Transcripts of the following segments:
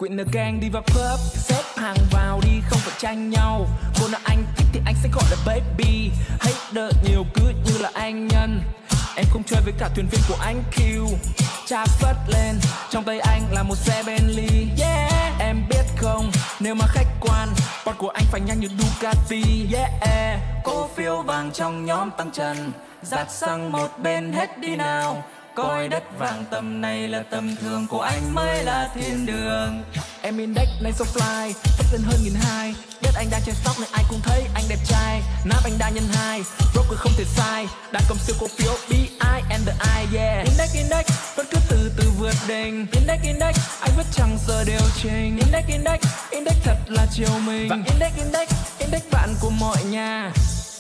Queen gang đi vào club, xếp hàng vào đi không phải tranh nhau. Cô nào anh thích thì anh sẽ gọi là baby. Hater nhiều cứ như là anh nhân. Em không chơi với cả thuyền viên của anh Q. Cha phất lên, trong tay anh là một xe Bentley. Yeah, em biết không, nếu mà khách quan, bọn của anh phải nhanh như Ducati. Yeah, cổ phiếu vàng trong nhóm tăng trần, dạt sang một bên hết đi nào. Coi đất vàng tầm này là tầm thường, của anh mới là thiên đường. Em index này so fly, phát lên hơn 1.200. Biết anh đang trên stock nên ai cũng thấy anh đẹp trai. Nắp anh đa nhân 2, broker không thể sai. Đang cầm siêu cổ phiếu BI and the I, yeah. Index vẫn cứ từ từ vượt đỉnh. Index anh vẫn chẳng giờ điều chỉnh. Index thật là chiều mình. Và index bạn của mọi nhà.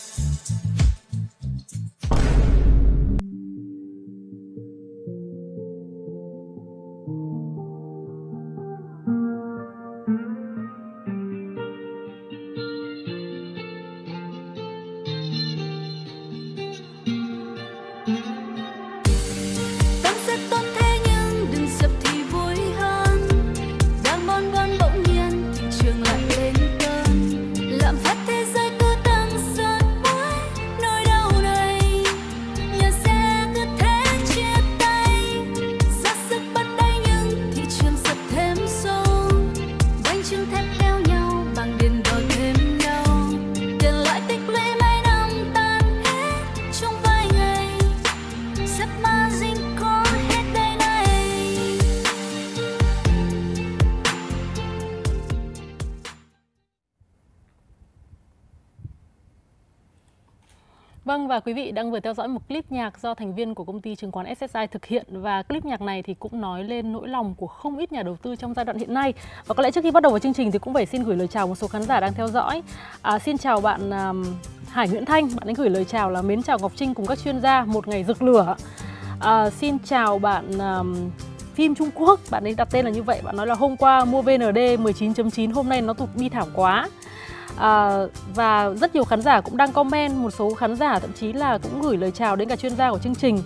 Vâng, và quý vị đang vừa theo dõi một clip nhạc do thành viên của công ty chứng khoán SSI thực hiện. Và clip nhạc này thì cũng nói lên nỗi lòng của không ít nhà đầu tư trong giai đoạn hiện nay. Và có lẽ trước khi bắt đầu vào chương trình thì cũng phải xin gửi lời chào một số khán giả đang theo dõi. Xin chào bạn Hải Nguyễn Thanh, bạn ấy gửi lời chào là mến chào Ngọc Trinh cùng các chuyên gia, một ngày rực lửa. Xin chào bạn Phim Trung Quốc, bạn ấy đặt tên là như vậy. Bạn nói là hôm qua mua VND 19.9, hôm nay nó tụt bi thảm quá. Và rất nhiều khán giả cũng đang comment, một số khán giả thậm chí là cũng gửi lời chào đến cả chuyên gia của chương trình.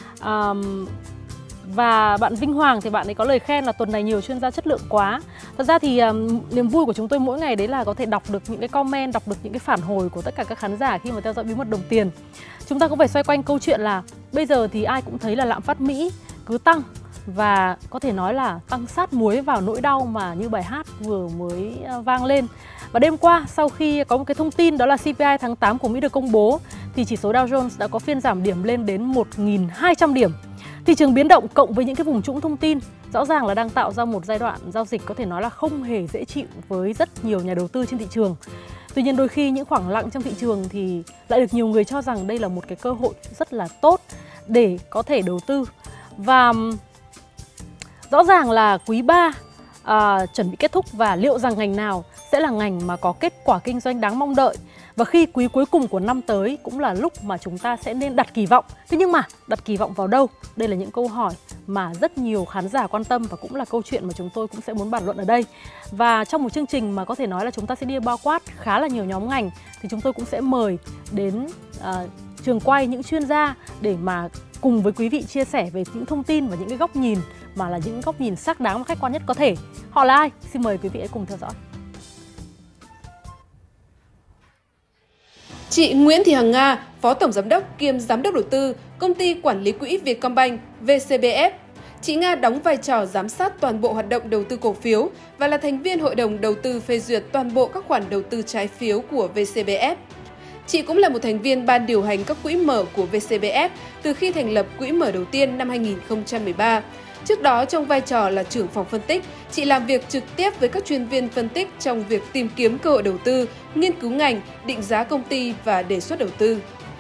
Và bạn Vinh Hoàng thì bạn ấy có lời khen là tuần này nhiều chuyên gia chất lượng quá. Thật ra thì niềm vui của chúng tôi mỗi ngày đấy là có thể đọc được những cái comment, đọc được những cái phản hồi của tất cả các khán giả khi mà theo dõi Bí mật đồng tiền. Chúng ta cũng phải xoay quanh câu chuyện là bây giờ thì ai cũng thấy là lạm phát Mỹ cứ tăng, và có thể nói là tăng sát muối vào nỗi đau mà như bài hát vừa mới vang lên. Và đêm qua, sau khi có một cái thông tin đó là CPI tháng 8 của Mỹ được công bố, thì chỉ số Dow Jones đã có phiên giảm điểm lên đến 1.200 điểm. Thị trường biến động cộng với những cái vùng trũng thông tin rõ ràng là đang tạo ra một giai đoạn giao dịch có thể nói là không hề dễ chịu với rất nhiều nhà đầu tư trên thị trường. Tuy nhiên đôi khi những khoảng lặng trong thị trường thì lại được nhiều người cho rằng đây là một cái cơ hội rất là tốt để có thể đầu tư. Và rõ ràng là quý 3 chuẩn bị kết thúc, và liệu rằng ngành nào sẽ là ngành mà có kết quả kinh doanh đáng mong đợi. Và khi quý cuối cùng của năm tới cũng là lúc mà chúng ta sẽ nên đặt kỳ vọng. Thế nhưng mà đặt kỳ vọng vào đâu? Đây là những câu hỏi mà rất nhiều khán giả quan tâm, và cũng là câu chuyện mà chúng tôi cũng sẽ muốn bàn luận ở đây. Và trong một chương trình mà có thể nói là chúng ta sẽ đi bao quát khá là nhiều nhóm ngành, thì chúng tôi cũng sẽ mời đến trường quay những chuyên gia để mà cùng với quý vị chia sẻ về những thông tin và những cái góc nhìn mà là những góc nhìn xác đáng và khách quan nhất có thể. Họ là ai? Xin mời quý vị hãy cùng theo dõi. Chị Nguyễn Thị Hằng Nga, Phó Tổng Giám đốc kiêm Giám đốc đầu tư, Công ty Quản lý Quỹ Vietcombank VCBF. Chị Nga đóng vai trò giám sát toàn bộ hoạt động đầu tư cổ phiếu và là thành viên hội đồng đầu tư phê duyệt toàn bộ các khoản đầu tư trái phiếu của VCBF. Chị cũng là một thành viên ban điều hành các quỹ mở của VCBF từ khi thành lập quỹ mở đầu tiên năm 2013. Trước đó, trong vai trò là trưởng phòng phân tích, chị làm việc trực tiếp với các chuyên viên phân tích trong việc tìm kiếm cơ hội đầu tư, nghiên cứu ngành, định giá công ty và đề xuất đầu tư.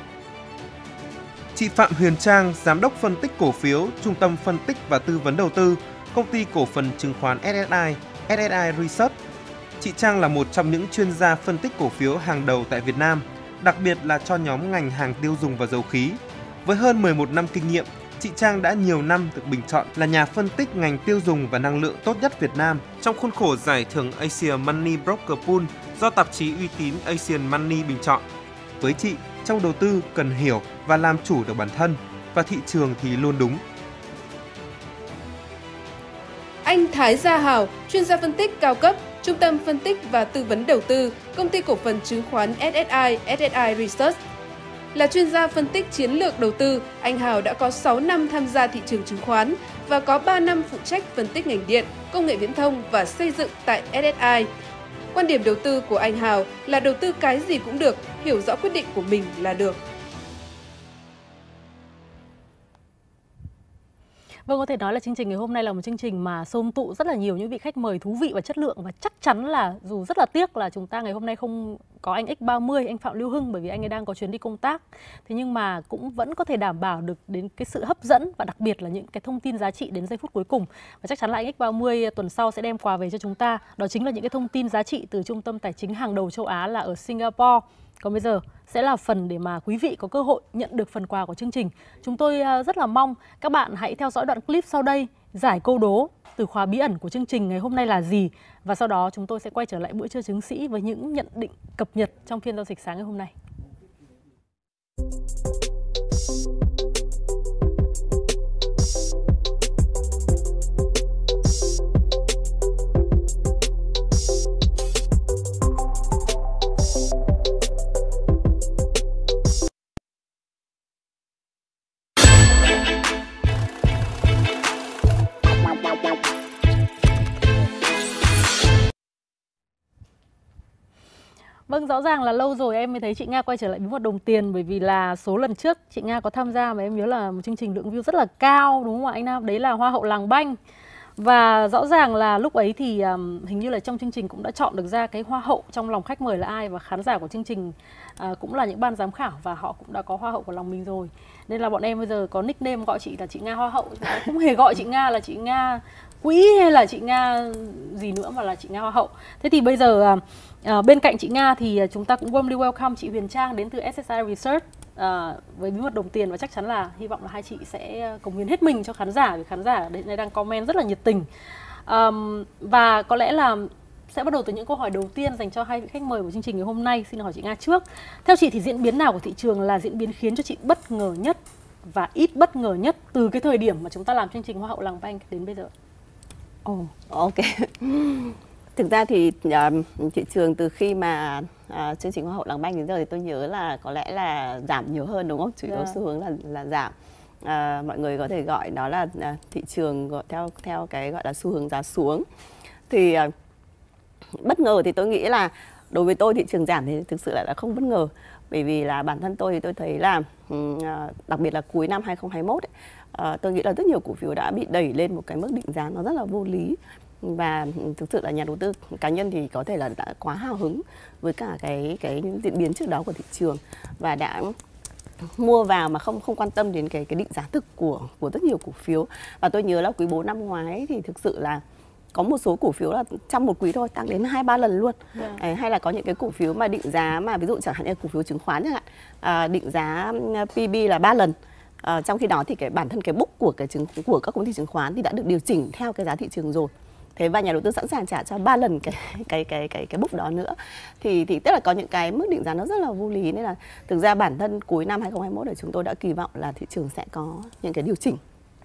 Chị Phạm Huyền Trang, Giám đốc phân tích cổ phiếu, Trung tâm phân tích và tư vấn đầu tư, Công ty cổ phần chứng khoán SSI Research. Chị Trang là một trong những chuyên gia phân tích cổ phiếu hàng đầu tại Việt Nam, đặc biệt là cho nhóm ngành hàng tiêu dùng và dầu khí. Với hơn 11 năm kinh nghiệm, chị Trang đã nhiều năm được bình chọn là nhà phân tích ngành tiêu dùng và năng lượng tốt nhất Việt Nam trong khuôn khổ giải thưởng Asian Money Broker Pool do tạp chí uy tín Asian Money bình chọn. Với chị, trong đầu tư cần hiểu và làm chủ được bản thân, và thị trường thì luôn đúng. Anh Thái Gia Hảo, chuyên gia phân tích cao cấp, Trung tâm phân tích và tư vấn đầu tư, Công ty cổ phần chứng khoán SSI Research. Là chuyên gia phân tích chiến lược đầu tư, anh Hảo đã có 6 năm tham gia thị trường chứng khoán và có 3 năm phụ trách phân tích ngành điện, công nghệ viễn thông và xây dựng tại SSI. Quan điểm đầu tư của anh Hảo là đầu tư cái gì cũng được, hiểu rõ quyết định của mình là được. Vâng, có thể nói là chương trình ngày hôm nay là một chương trình mà xôm tụ rất là nhiều những vị khách mời thú vị và chất lượng, và chắc chắn là dù rất là tiếc là chúng ta ngày hôm nay không có anh X30, anh Phạm Lưu Hưng, bởi vì anh ấy đang có chuyến đi công tác. Thế nhưng mà cũng vẫn có thể đảm bảo được đến cái sự hấp dẫn và đặc biệt là những cái thông tin giá trị đến giây phút cuối cùng. Và chắc chắn là anh X30 tuần sau sẽ đem quà về cho chúng ta. Đó chính là những cái thông tin giá trị từ trung tâm tài chính hàng đầu châu Á là ở Singapore. Còn bây giờ sẽ là phần để mà quý vị có cơ hội nhận được phần quà của chương trình. Chúng tôi rất là mong các bạn hãy theo dõi đoạn clip sau đây, giải câu đố từ khóa bí ẩn của chương trình ngày hôm nay là gì. Và sau đó chúng tôi sẽ quay trở lại bữa trưa chứng sĩ với những nhận định cập nhật trong phiên giao dịch sáng ngày hôm nay. Vâng, rõ ràng là lâu rồi em mới thấy chị Nga quay trở lại bí mật đồng tiền, bởi vì là số lần trước chị Nga có tham gia mà em nhớ là một chương trình lượng view rất là cao, đúng không ạ anh Nam? Đấy là Hoa hậu làng banh. Và rõ ràng là lúc ấy thì hình như là trong chương trình cũng đã chọn được ra cái hoa hậu trong lòng khách mời là ai, và khán giả của chương trình cũng là những ban giám khảo và họ cũng đã có hoa hậu của lòng mình rồi. Nên là bọn em bây giờ có nickname gọi chị là chị Nga Hoa hậu, không hề gọi chị Nga là chị Nga Quỹ hay là chị Nga gì nữa mà là chị Nga Hoa hậu. Thế thì bây giờ bên cạnh chị Nga thì chúng ta cũng warmly welcome chị Huyền Trang đến từ SSI Research với bí mật đồng tiền, và chắc chắn là hy vọng là hai chị sẽ cống hiến hết mình cho khán giả, vì khán giả đến đây đang comment rất là nhiệt tình. Và có lẽ là sẽ bắt đầu từ những câu hỏi đầu tiên dành cho hai vị khách mời của chương trình ngày hôm nay. Xin hỏi chị Nga trước. Theo chị thì diễn biến nào của thị trường là diễn biến khiến cho chị bất ngờ nhất và ít bất ngờ nhất từ cái thời điểm mà chúng ta làm chương trình Hoa hậu làng banh đến bây giờ? Ok. Thực ra thì thị trường từ khi mà chương trình Hoa hậu làng banh đến giờ thì tôi nhớ là có lẽ là giảm nhiều hơn, đúng không? Chủ yếu xu hướng là giảm. Mọi người có thể gọi nó là thị trường theo cái gọi là xu hướng giá xuống. Thì bất ngờ thì tôi nghĩ là đối với tôi thị trường giảm thì thực sự là không bất ngờ. Bởi vì là bản thân tôi thì tôi thấy là đặc biệt là cuối năm 2021 ấy, tôi nghĩ là rất nhiều cổ phiếu đã bị đẩy lên một cái mức định giá nó rất là vô lý. Và thực sự là nhà đầu tư cá nhân thì có thể là đã quá hào hứng với cả cái diễn biến trước đó của thị trường và đã mua vào mà không quan tâm đến cái định giá thực của rất nhiều cổ phiếu. Và tôi nhớ là quý 4 năm ngoái thì thực sự là có một số cổ phiếu là trong một quý thôi tăng đến 2-3 lần luôn. Hay là có những cái cổ phiếu mà định giá mà ví dụ chẳng hạn như cổ phiếu chứng khoán chẳng hạn, định giá PB là 3 lần. Trong khi đó thì bản thân cái book của các công ty chứng khoán thì đã được điều chỉnh theo cái giá thị trường rồi. Thế và nhà đầu tư sẵn sàng trả cho 3 lần cái book đó nữa. Thì tức là có những cái mức định giá nó rất là vô lý, nên là thực ra bản thân cuối năm 2021 thì chúng tôi đã kỳ vọng là thị trường sẽ có những cái điều chỉnh.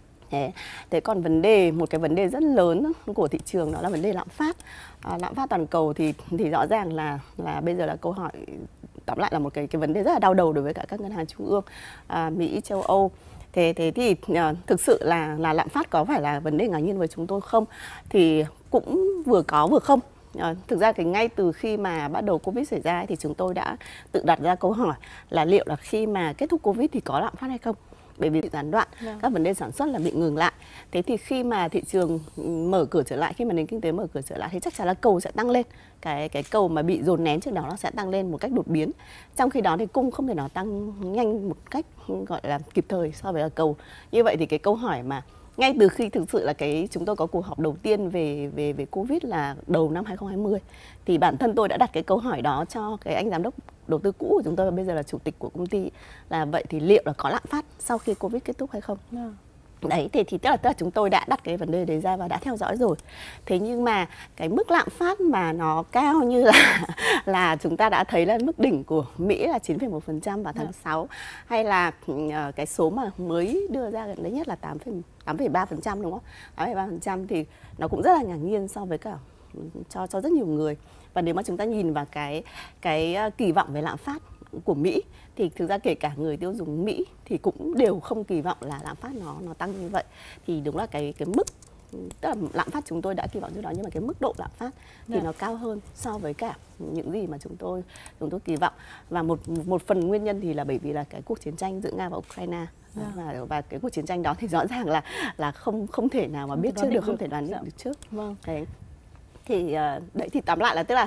Thế còn một cái vấn đề rất lớn của thị trường đó là vấn đề lạm phát. Lạm phát toàn cầu thì rõ ràng là bây giờ là câu hỏi, tóm lại là một cái vấn đề rất là đau đầu đối với cả các ngân hàng trung ương Mỹ, châu Âu. Thế thì thực sự là lạm phát có phải là vấn đề ngạc nhiên với chúng tôi không? Thì cũng vừa có vừa không. Thực ra thì ngay từ khi mà bắt đầu Covid xảy ra thì chúng tôi đã tự đặt ra câu hỏi là liệu là khi mà kết thúc Covid thì có lạm phát hay không? Bởi vì gián đoạn, các vấn đề sản xuất là bị ngừng lại. Thế thì khi mà thị trường mở cửa trở lại, khi mà nền kinh tế mở cửa trở lại thì chắc chắn là cầu sẽ tăng lên. Cái cầu mà bị dồn nén trước đó nó sẽ tăng lên một cách đột biến. Trong khi đó thì cung không thể nào tăng nhanh một cách gọi là kịp thời so với là cầu. Như vậy thì cái câu hỏi mà ngay từ khi thực sự là chúng tôi có cuộc họp đầu tiên về Covid là đầu năm 2020 thì bản thân tôi đã đặt cái câu hỏi đó cho cái anh giám đốc đầu tư cũ của chúng tôi và bây giờ là chủ tịch của công ty, là vậy thì liệu là có lạm phát sau khi Covid kết thúc hay không? Đấy, thì tức là chúng tôi đã đặt cái vấn đề đấy ra và đã theo dõi rồi. Thế nhưng mà cái mức lạm phát mà nó cao như là chúng ta đã thấy là mức đỉnh của Mỹ là 9,1% vào tháng 6, hay là cái số mà mới đưa ra gần đấy nhất là 8,3%, đúng không? 8,3% thì nó cũng rất là ngạc nhiên so với cả cho rất nhiều người. Và nếu mà chúng ta nhìn vào cái kỳ vọng về lạm phát của Mỹ thì thực ra kể cả người tiêu dùng Mỹ thì cũng đều không kỳ vọng là lạm phát nó tăng như vậy. Thì đúng là cái mức, tức là lạm phát chúng tôi đã kỳ vọng trước đó, nhưng mà cái mức độ lạm phát thì nó cao hơn so với cả những gì mà chúng tôi kỳ vọng. Và một phần nguyên nhân thì là bởi vì là cái cuộc chiến tranh giữa Nga và Ukraine. Và cái cuộc chiến tranh đó thì rõ ràng là không thể nào mà biết trước được, không thể đoán được trước. Vâng. Đấy. Thì đấy, thì tóm lại là tức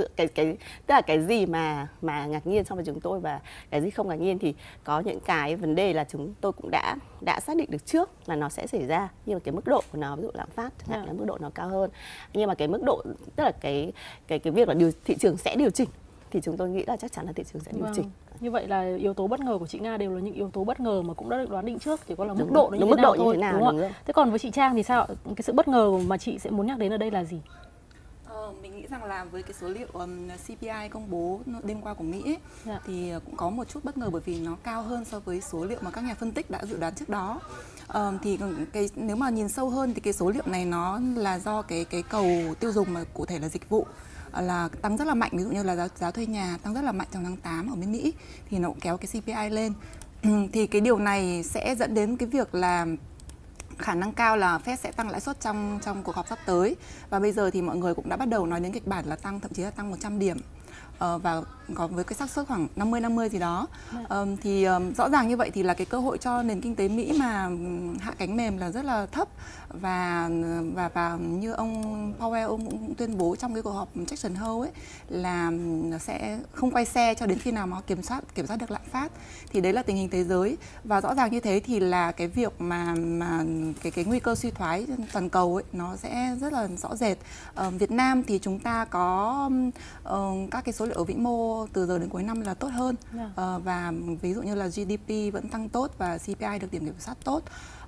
là cái gì mà ngạc nhiên so với chúng tôi và cái gì không ngạc nhiên, thì có những cái vấn đề là chúng tôi cũng đã xác định được trước là nó sẽ xảy ra, nhưng mà cái mức độ của nó, ví dụ lạm phát chẳng hạn, là mức độ nó cao hơn, nhưng mà cái mức độ, tức là cái việc là thị trường sẽ điều chỉnh thì chúng tôi nghĩ là chắc chắn là thị trường sẽ điều chỉnh. Như vậy là yếu tố bất ngờ của chị Nga đều là những yếu tố bất ngờ mà cũng đã được đoán định trước, chỉ có là mức độ nó như thế nào thôi, đúng không ạ? Thế còn với chị Trang thì sao? Cái sự bất ngờ mà chị sẽ muốn nhắc đến ở đây là gì? Mình nghĩ rằng là với cái số liệu CPI công bố đêm qua của Mỹ ấy, thì cũng có một chút bất ngờ bởi vì nó cao hơn so với số liệu mà các nhà phân tích đã dự đoán trước đó. Thì nếu mà nhìn sâu hơn thì cái số liệu này nó là do cái cầu tiêu dùng, mà cụ thể là dịch vụ là tăng rất là mạnh, ví dụ như là giá thuê nhà tăng rất là mạnh trong tháng 8 ở bên Mỹ, thì nó cũng kéo cái CPI lên. Thì cái điều này sẽ dẫn đến cái việc là khả năng cao là Fed sẽ tăng lãi suất trong cuộc họp sắp tới. Và bây giờ thì mọi người cũng đã bắt đầu nói đến kịch bản là tăng, thậm chí là tăng 100 điểm. Và có với cái xác suất khoảng 50-50 gì đó. Thì rõ ràng như vậy thì là cái cơ hội cho nền kinh tế Mỹ mà hạ cánh mềm là rất là thấp. Và như ông Powell ông cũng tuyên bố trong cái cuộc họp Jackson Hole ấy, là sẽ không quay xe cho đến khi nào mà kiểm soát được lạm phát. Thì đấy là tình hình thế giới, và rõ ràng như thế thì là cái việc mà cái nguy cơ suy thoái toàn cầu ấy nó sẽ rất là rõ rệt. Việt Nam thì chúng ta có các cái số liệu ở vĩ mô từ giờ đến cuối năm là tốt hơn, và ví dụ như là GDP vẫn tăng tốt và CPI được kiểm soát tốt.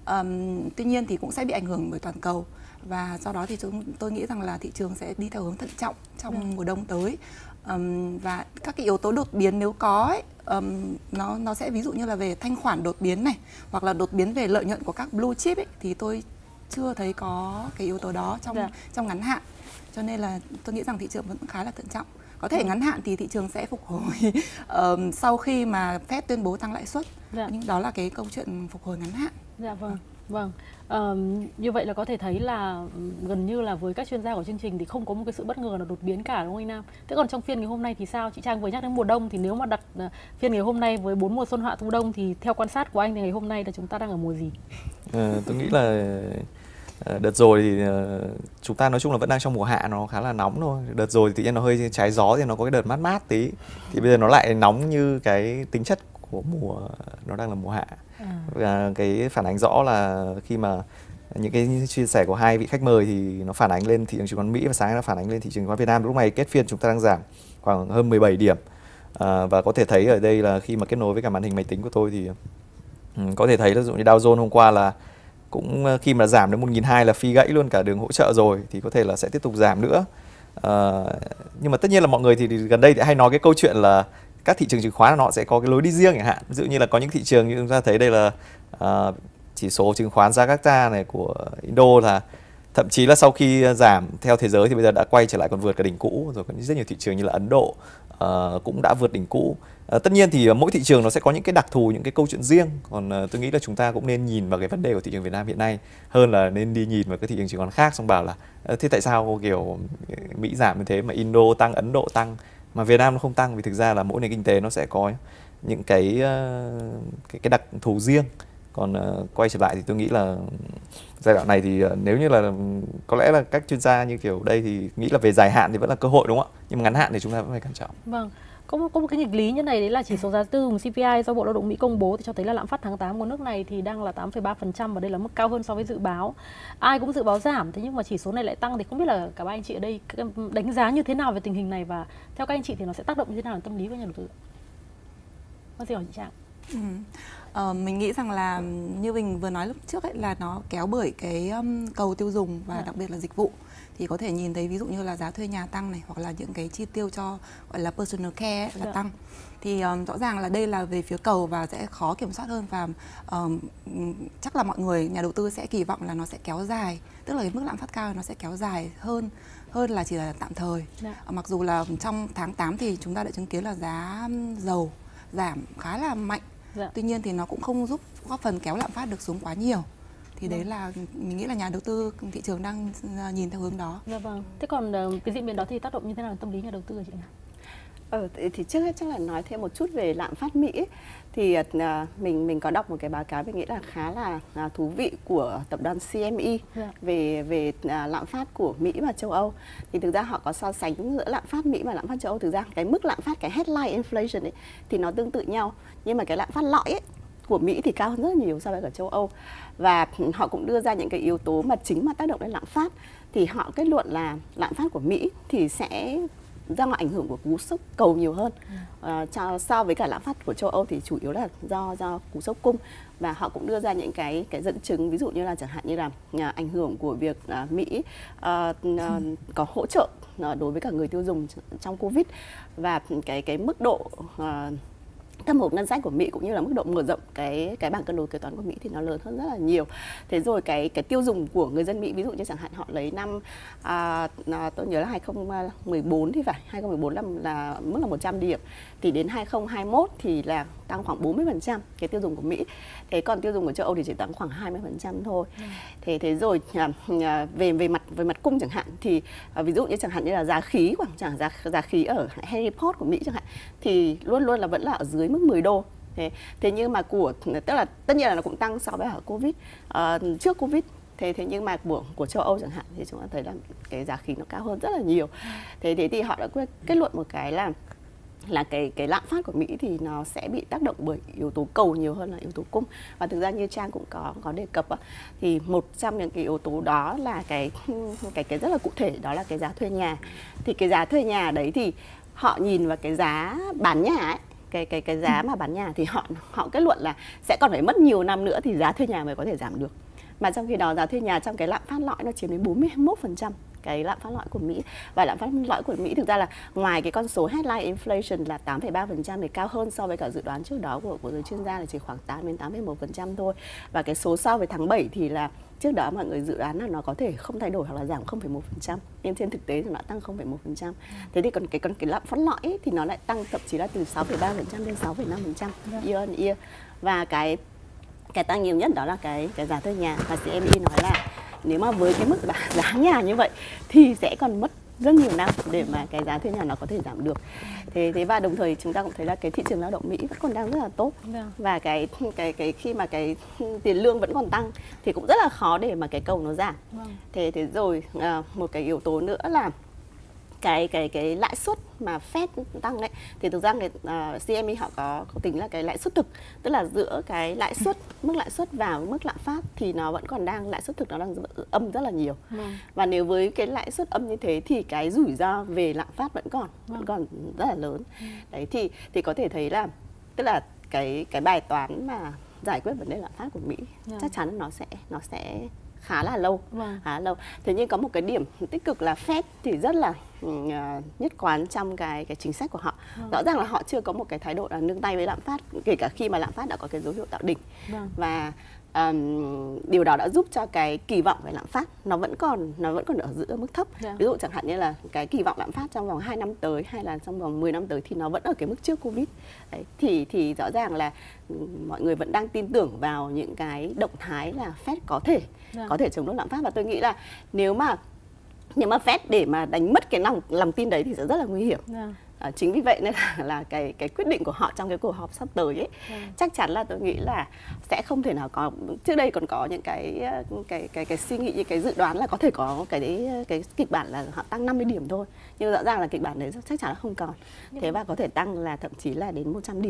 Tuy nhiên thì cũng sẽ bị ảnh hưởng bởi toàn cầu, và do đó thì tôi nghĩ rằng là thị trường sẽ đi theo hướng thận trọng trong mùa đông tới. Và các cái yếu tố đột biến nếu có ấy, nó sẽ ví dụ như là về thanh khoản đột biến này, hoặc là đột biến về lợi nhuận của các blue chip ấy, thì tôi chưa thấy có cái yếu tố đó trong ngắn hạn. Cho nên là tôi nghĩ rằng thị trường vẫn khá là thận trọng. Có thể ngắn hạn thì thị trường sẽ phục hồi sau khi mà Fed tuyên bố tăng lãi suất. Nhưng đó là cái câu chuyện phục hồi ngắn hạn. Dạ vâng. Như vậy là có thể thấy là gần như là với các chuyên gia của chương trình thì không có một cái sự bất ngờ nào đột biến cả, đúng không anh Nam? Thế còn trong phiên ngày hôm nay thì sao? Chị Trang vừa nhắc đến mùa đông, thì nếu mà đặt phiên ngày hôm nay với 4 mùa xuân hạ thu đông thì theo quan sát của anh thì ngày hôm nay là chúng ta đang ở mùa gì? Tôi nghĩ là đợt rồi thì chúng ta nói chung là vẫn đang trong mùa hạ, nó khá là nóng thôi. Đợt rồi thì tự nhiên nó hơi trái gió thì nó có cái đợt mát mát tí. Thì bây giờ nó lại nóng như cái tính chất của mùa, nó đang là mùa hạ. Và cái phản ánh rõ là khi mà những cái chia sẻ của hai vị khách mời thì nó phản ánh lên thị trường chứng khoán Mỹ, và sáng nó phản ánh lên thị trường chứng khoán Việt Nam. Lúc này kết phiên chúng ta đang giảm khoảng hơn 17 điểm. Và có thể thấy ở đây là khi mà kết nối với cả màn hình máy tính của tôi thì có thể thấy là ví dụ như Dow Jones hôm qua là cũng khi mà giảm đến 1.200 là phi gãy luôn cả đường hỗ trợ rồi, thì có thể là sẽ tiếp tục giảm nữa. Nhưng mà tất nhiên là mọi người thì gần đây thì hay nói cái câu chuyện là các thị trường chứng khoán nó sẽ có cái lối đi riêng chẳng hạn. Ví dụ như là có những thị trường như chúng ta thấy đây là chỉ số chứng khoán Jakarta này của Indo là thậm chí là sau khi giảm theo thế giới thì bây giờ đã quay trở lại còn vượt cả đỉnh cũ rồi. Có rất nhiều thị trường như là Ấn Độ cũng đã vượt đỉnh cũ. Tất nhiên thì mỗi thị trường nó sẽ có những cái đặc thù, những cái câu chuyện riêng. Còn tôi nghĩ là chúng ta cũng nên nhìn vào cái vấn đề của thị trường Việt Nam hiện nay hơn là nên đi nhìn vào cái thị trường chứng khoán khác xong bảo là thế tại sao kiểu Mỹ giảm như thế mà Indo tăng, Ấn Độ tăng mà Việt Nam nó không tăng. Vì thực ra là mỗi nền kinh tế nó sẽ có những cái đặc thù riêng. Còn quay trở lại thì tôi nghĩ là giai đoạn này thì nếu như là có lẽ là các chuyên gia như kiểu đây thì nghĩ là về dài hạn thì vẫn là cơ hội, đúng không ạ? Nhưng mà ngắn hạn thì chúng ta vẫn phải cẩn trọng. Vâng. Có một cái nghịch lý như này, đấy là chỉ số giá tiêu dùng CPI do Bộ Lao động Mỹ công bố thì cho thấy là lạm phát tháng 8 của nước này thì đang là 8,3%, và đây là mức cao hơn so với dự báo. Ai cũng dự báo giảm, thế nhưng mà chỉ số này lại tăng, thì không biết là cả ba anh chị ở đây đánh giá như thế nào về tình hình này, và theo các anh chị thì nó sẽ tác động như thế nào đến tâm lý của nhà đầu tư? Có gì hỏi chị Trang? Mình nghĩ rằng là như mình vừa nói lúc trước ấy, là nó kéo bởi cái cầu tiêu dùng và đặc biệt là dịch vụ. Thì có thể nhìn thấy ví dụ như là giá thuê nhà tăng này, hoặc là những cái chi tiêu cho gọi là personal care ấy, là tăng. Thì rõ ràng là đây là về phía cầu và sẽ khó kiểm soát hơn, và chắc là mọi người, nhà đầu tư sẽ kỳ vọng là nó sẽ kéo dài, tức là cái mức lạm phát cao nó sẽ kéo dài hơn là chỉ là tạm thời. Mặc dù là trong tháng 8 thì chúng ta đã chứng kiến là giá dầu giảm khá là mạnh. Tuy nhiên thì nó cũng không giúp góp phần kéo lạm phát được xuống quá nhiều. Thì đấy là mình nghĩ là nhà đầu tư thị trường đang nhìn theo hướng đó. Dạ vâng. Thế còn cái diễn biến đó thì tác động như thế nào đến tâm lý nhà đầu tư hả chị nào? Thì trước hết chắc là nói thêm một chút về lạm phát Mỹ ấy. Thì mình có đọc một cái báo cáo mình nghĩ là khá là thú vị của tập đoàn CME về lạm phát của Mỹ và châu Âu. Thì thực ra họ có so sánh giữa lạm phát Mỹ và lạm phát châu Âu. Thực ra cái mức lạm phát, cái headline inflation ấy, thì nó tương tự nhau, nhưng mà cái lạm phát lõi ấy của Mỹ thì cao hơn rất nhiều so với cả châu Âu. Và họ cũng đưa ra những cái yếu tố mà chính mà tác động đến lạm phát. Thì họ kết luận là lạm phát của Mỹ thì sẽ do ảnh hưởng của cú sốc cầu nhiều hơn so với cả lạm phát của châu Âu thì chủ yếu là do cú sốc cung. Và họ cũng đưa ra những cái dẫn chứng, ví dụ như là chẳng hạn như là ảnh hưởng của việc Mỹ có hỗ trợ đối với cả người tiêu dùng trong Covid, và cái mức độ thâm hụt ngân sách của Mỹ cũng như là mức độ mở rộng cái bảng cân đối kế toán của Mỹ thì nó lớn hơn rất là nhiều. Thế rồi cái tiêu dùng của người dân Mỹ, ví dụ như chẳng hạn họ lấy năm tôi nhớ là 2014 thì phải, 2014 là mức là 100 điểm, thì đến 2021 thì là tăng khoảng 40% cái tiêu dùng của Mỹ. Thế còn tiêu dùng của châu Âu thì chỉ tăng khoảng 20% thôi. Thế rồi về mặt cung chẳng hạn, thì ví dụ như chẳng hạn như là giá khí giá khí ở Henry Ford của Mỹ chẳng hạn, thì luôn luôn là vẫn là ở dưới mức 10 đô. Thế nhưng mà tức là tất nhiên là nó cũng tăng so với ở Covid, trước Covid. Thế nhưng mà của châu Âu chẳng hạn thì chúng ta thấy là cái giá khí nó cao hơn rất là nhiều. Thế thì họ đã kết luận một cái là cái lạm phát của Mỹ thì nó sẽ bị tác động bởi yếu tố cầu nhiều hơn là yếu tố cung. Và thực ra như Trang cũng có đề cập thì một trong những cái yếu tố đó là cái rất là cụ thể, đó là cái giá thuê nhà. Thì cái giá thuê nhà đấy thì họ nhìn vào cái giá bán nhà ấy, cái giá mà bán nhà thì họ kết luận là sẽ còn phải mất nhiều năm nữa thì giá thuê nhà mới có thể giảm được. Mà trong khi đó giá thuê nhà trong cái lạm phát lõi nó chiếm đến 41% cái lạm phát lõi của Mỹ. Và lạm phát lõi của Mỹ thực ra là ngoài cái con số headline inflation là 8,3% thì cao hơn so với cả dự đoán trước đó của giới chuyên gia là chỉ khoảng 8 đến 8,1% thôi. Và cái số so với tháng 7 thì là trước đó mọi người dự đoán là nó có thể không thay đổi hoặc là giảm 0,1%, nhưng trên thực tế thì nó tăng 0,1%. Thế thì còn cái lạm phát lõi ấy, thì nó lại tăng thậm chí là từ 6,3% đến 6,5% year on year. Và cái tăng nhiều nhất đó là cái giá thuê nhà, và CME nói là nếu mà với cái mức giá nhà như vậy thì sẽ còn mất rất nhiều năm để mà cái giá thuê nhà nó có thể giảm được. Thế và đồng thời chúng ta cũng thấy là cái thị trường lao động Mỹ vẫn còn đang rất là tốt. Và cái khi mà cái tiền lương vẫn còn tăng thì cũng rất là khó để mà cái cầu nó giảm. Thế rồi một cái yếu tố nữa là cái lãi suất mà Fed tăng ấy, thì thực ra CME họ có tính là cái lãi suất thực, tức là giữa cái lãi suất, mức lãi suất và mức lạm phát thì nó vẫn còn đang, lãi suất thực nó đang âm rất là nhiều. Và nếu với cái lãi suất âm như thế thì cái rủi ro về lạm phát vẫn còn rất là lớn. Đấy thì có thể thấy là tức là cái bài toán mà giải quyết vấn đề lạm phát của Mỹ chắc chắn nó sẽ khá là lâu. Thế nhưng có một cái điểm tích cực là Fed thì rất là nhất quán trong cái chính sách của họ. Rõ ràng là họ chưa có một cái thái độ là nương tay với lạm phát, kể cả khi mà lạm phát đã có cái dấu hiệu tạo đỉnh. Và điều đó đã giúp cho cái kỳ vọng về lạm phát nó vẫn còn ở giữa mức thấp. Ví dụ chẳng hạn như là cái kỳ vọng lạm phát trong vòng 2 năm tới hay là trong vòng 10 năm tới thì nó vẫn ở cái mức trước Covid. Đấy, thì rõ ràng là mọi người vẫn đang tin tưởng vào những cái động thái là Fed có thể chống đỡ lạm phát. Và tôi nghĩ là nếu mà Fed để mà đánh mất cái lòng tin đấy thì sẽ rất là nguy hiểm. Chính vì vậy nên là cái quyết định của họ trong cái cuộc họp sắp tới ấy, chắc chắn là tôi nghĩ là sẽ không thể nào có, trước đây còn có những cái suy nghĩ, những cái dự đoán là có thể có cái kịch bản là họ tăng 50 điểm thôi, nhưng rõ ràng là kịch bản đấy chắc chắn là không còn. Thế và có thể tăng là thậm chí là đến 100 điểm.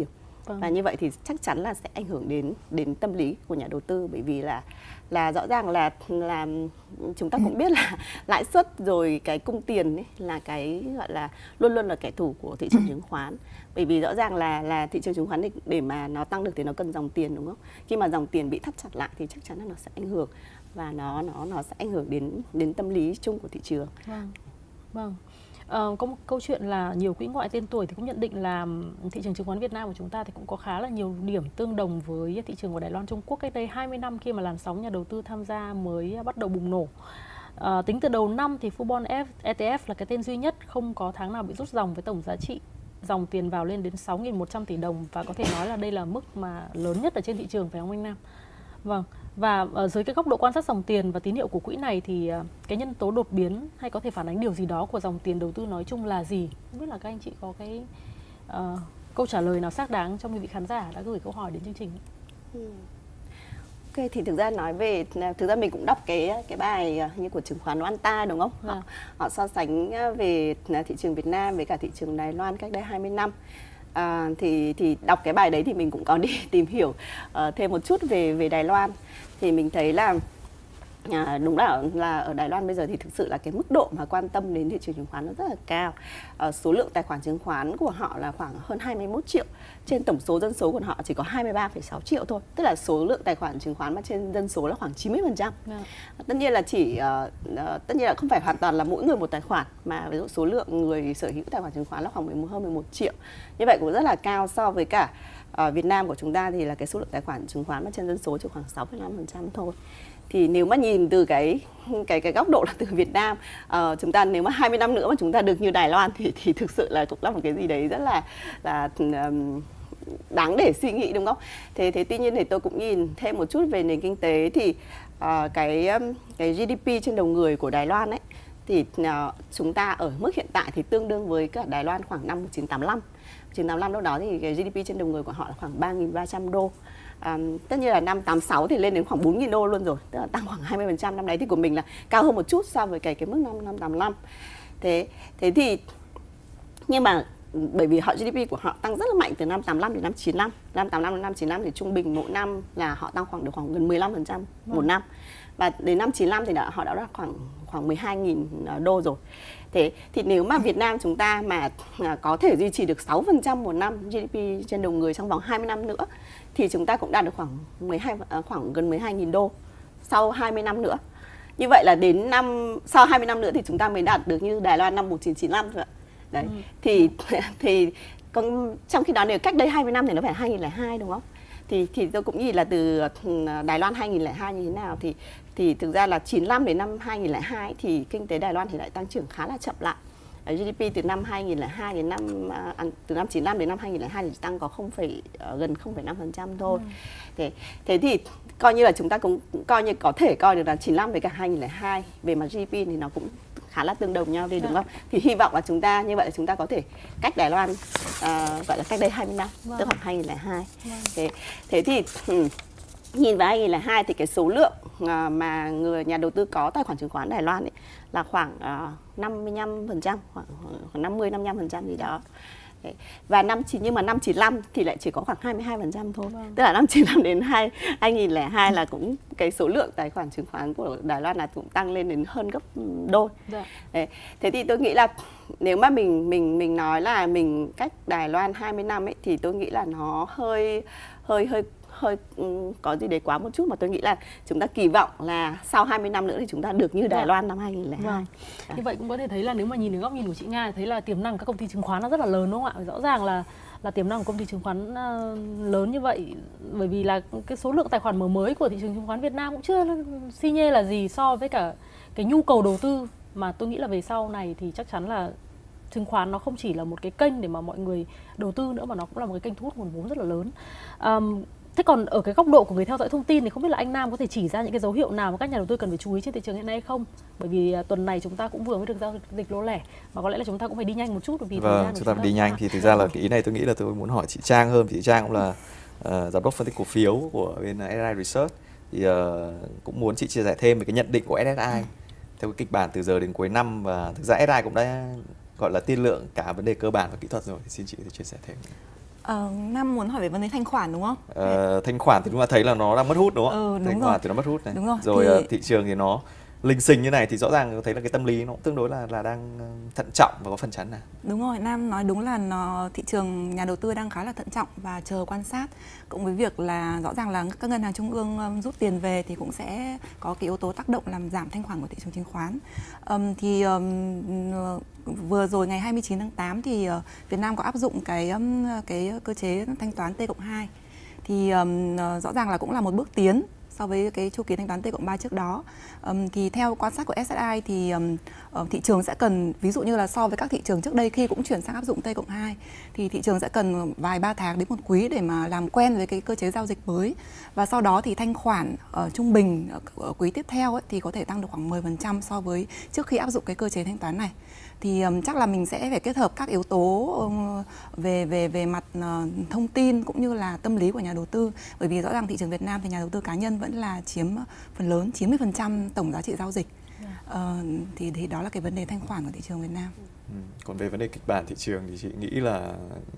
Và như vậy thì chắc chắn là sẽ ảnh hưởng đến tâm lý của nhà đầu tư, bởi vì là rõ ràng là chúng ta cũng biết là lãi suất rồi cái cung tiền ấy là cái gọi là luôn luôn là kẻ thù của thị trường chứng khoán. Bởi vì rõ ràng là thị trường chứng khoán để mà nó tăng được thì nó cần dòng tiền, đúng không? Khi mà dòng tiền bị thắt chặt lại thì chắc chắn là nó sẽ ảnh hưởng, và nó sẽ ảnh hưởng đến tâm lý chung của thị trường. Vâng. Có một câu chuyện là nhiều quỹ ngoại tên tuổi thì cũng nhận định là thị trường chứng khoán Việt Nam của chúng ta thì cũng có khá là nhiều điểm tương đồng với thị trường của Đài Loan, Trung Quốc cách đây 20 năm khi mà làn sóng nhà đầu tư tham gia mới bắt đầu bùng nổ. Tính từ đầu năm thì Fubon ETF là cái tên duy nhất không có tháng nào bị rút dòng, với tổng giá trị dòng tiền vào lên đến 6.100 tỷ đồng, và có thể nói là đây là mức mà lớn nhất ở trên thị trường, phải không anh Nam? Vâng. Và dưới cái góc độ quan sát dòng tiền và tín hiệu của quỹ này thì cái nhân tố đột biến hay có thể phản ánh điều gì đó của dòng tiền đầu tư nói chung là gì? Không biết là các anh chị có cái câu trả lời nào xác đáng trong quý vị khán giả đã gửi câu hỏi đến chương trình. Ok, thì thực ra nói về, thực ra mình cũng đọc cái bài như của chứng khoán Oanta, đúng không? Họ so sánh về thị trường Việt Nam với cả thị trường Đài Loan cách đây 20 năm. Thì đọc cái bài đấy thì mình cũng có đi tìm hiểu thêm một chút về Đài Loan. Thì mình thấy là đúng là ở Đài Loan bây giờ thì thực sự là cái mức độ mà quan tâm đến thị trường chứng khoán nó rất là cao. Số lượng tài khoản chứng khoán của họ là khoảng hơn 21 triệu. Trên tổng số dân số của họ chỉ có 23,6 triệu thôi. Tức là số lượng tài khoản chứng khoán mà trên dân số là khoảng 90%. Tất nhiên là không phải hoàn toàn là mỗi người một tài khoản, mà ví dụ số lượng người sở hữu tài khoản chứng khoán là khoảng hơn 11 triệu. Như vậy cũng rất là cao so với cả Việt Nam của chúng ta thì là cái số lượng tài khoản chứng khoán mà trên dân số chỉ khoảng 6,5% thôi. Thì nếu mà nhìn từ cái góc độ là từ Việt Nam, chúng ta nếu mà 20 năm nữa mà chúng ta được như Đài Loan thì thực sự là cũng là một cái gì đấy rất là đáng để suy nghĩ, đúng không? Thế tuy nhiên thì tôi cũng nhìn thêm một chút về nền kinh tế thì cái GDP trên đầu người của Đài Loan ấy thì chúng ta ở mức hiện tại thì tương đương với cả Đài Loan khoảng năm 1985. 1985 lúc đó thì cái GDP trên đầu người của họ là khoảng 3.300 đô. Tất nhiên là năm 86 thì lên đến khoảng 4.000 đô luôn rồi, tức là tăng khoảng 20%. Năm đấy thì của mình là cao hơn một chút so với cái mức năm 85. Thế thì nhưng mà bởi vì họ GDP của họ tăng rất là mạnh từ năm 85 đến năm 95. Năm 85 đến năm 95 thì trung bình mỗi năm là họ tăng khoảng gần 15% một năm. Và đến năm 95 thì họ đã đạt khoảng 12.000 đô rồi. Thế thì nếu mà Việt Nam chúng ta mà có thể duy trì được 6% một năm GDP trên đầu người trong vòng 20 năm nữa thì chúng ta cũng đạt được khoảng gần 12.000 đô sau 20 năm nữa. Như vậy là đến sau 20 năm nữa thì chúng ta mới đạt được như Đài Loan năm 1995 thôi ạ. Đấy. Thì còn trong khi đó nếu cách đây 20 năm thì nó phải 2002, đúng không? Thì tôi cũng nhìn là từ Đài Loan 2002 như thế nào thì thực ra là 95 đến năm 2002 thì kinh tế Đài Loan thì lại tăng trưởng khá là chậm lại. GDP từ năm 2002 đến từ năm 95 đến năm 2002 thì tăng có gần 0,5% thôi. Thế thì coi như là chúng ta cũng coi như có thể coi được là 95 với cả 2002 về mặt GDP thì nó cũng khá là tương đồng nhau đi, đúng không? Thì hy vọng là chúng ta như vậy là chúng ta có thể cách Đài Loan gọi là cách đây 20 năm, tức khoảng 2002. Thế thì nhìn vào 2002 thì cái số lượng mà người nhà đầu tư có tài khoản chứng khoán Đài Loan ấy là khoảng 55%, khoảng 50-55% gì đó. Đấy. Và nhưng mà năm 95 thì lại chỉ có khoảng 22% thôi. Tức là năm 95 đến 2002 là cũng cái số lượng tài khoản chứng khoán của Đài Loan là cũng tăng lên đến hơn gấp đôi. Đấy. Thế thì tôi nghĩ là nếu mà mình nói là mình cách Đài Loan 20 năm ấy thì tôi nghĩ là nó hơi có gì đấy quá một chút, mà tôi nghĩ là chúng ta kỳ vọng là sau 20 năm nữa thì chúng ta được như Đài Loan năm 2002. Như vậy cũng có thể thấy là nếu mà nhìn đến góc nhìn của chị Nga thấy là tiềm năng các công ty chứng khoán nó rất là lớn, đúng không ạ? Rõ ràng là tiềm năng của công ty chứng khoán lớn như vậy, bởi vì là cái số lượng tài khoản mở mới của thị trường chứng khoán Việt Nam cũng chưa xi nhê là gì so với cả cái nhu cầu đầu tư, mà tôi nghĩ là về sau này thì chắc chắn là chứng khoán nó không chỉ là một cái kênh để mà mọi người đầu tư nữa, mà nó cũng là một cái kênh thu hút nguồn vốn rất là lớn. Thế còn ở cái góc độ của người theo dõi thông tin thì không biết là anh Nam có thể chỉ ra những cái dấu hiệu nào mà các nhà đầu tư cần phải chú ý trên thị trường hiện nay hay không? Bởi vì tuần này chúng ta cũng vừa mới được giao dịch lô lẻ, mà có lẽ là chúng ta cũng phải đi nhanh một chút, bởi vì chúng ta phải đi nhanh. Thì thực ra là cái ý này tôi nghĩ là tôi muốn hỏi chị Trang hơn. Chị Trang cũng là giám đốc phân tích cổ phiếu của bên SSI Research, thì cũng muốn chị chia sẻ thêm về cái nhận định của SSI theo cái kịch bản từ giờ đến cuối năm. Và thực ra SSI cũng đã gọi là tiên lượng cả vấn đề cơ bản và kỹ thuật rồi, thì xin chị có thể chia sẻ thêm. Nam muốn hỏi về vấn đề thanh khoản đúng không? Thanh khoản thì chúng ta thấy là nó đang mất hút đúng không? Đúng thanh rồi. khoản thì nó mất hút này. Đúng rồi. Rồi thị trường thì nó linh sinh như này thì rõ ràng thấy là cái tâm lý nó cũng tương đối là đang thận trọng và có phần chắn nào. Đúng rồi, Nam nói đúng là thị trường nhà đầu tư đang khá là thận trọng và chờ quan sát. Cộng với việc là rõ ràng là các ngân hàng trung ương rút tiền về thì cũng sẽ có cái yếu tố tác động làm giảm thanh khoản của thị trường chứng khoán. Vừa rồi ngày 29 tháng 8 thì Việt Nam có áp dụng cái cơ chế thanh toán T+2. Thì rõ ràng là cũng là một bước tiến so với cái chu kỳ thanh toán T+3 trước đó. Thì theo quan sát của SSI thì thị trường sẽ cần, ví dụ như là so với các thị trường trước đây khi cũng chuyển sang áp dụng T+2 thì thị trường sẽ cần vài 3 tháng đến 1 quý để mà làm quen với cái cơ chế giao dịch mới. Và sau đó thì thanh khoản trung bình ở quý tiếp theo ấy, thì có thể tăng được khoảng 10% so với trước khi áp dụng cái cơ chế thanh toán này. Thì chắc là mình sẽ phải kết hợp các yếu tố về mặt thông tin cũng như là tâm lý của nhà đầu tư, bởi vì rõ ràng thị trường Việt Nam thì nhà đầu tư cá nhân vẫn là chiếm phần lớn 90% tổng giá trị giao dịch. Thì đó là cái vấn đề thanh khoản của thị trường Việt Nam. Còn về vấn đề kịch bản thị trường thì chị nghĩ là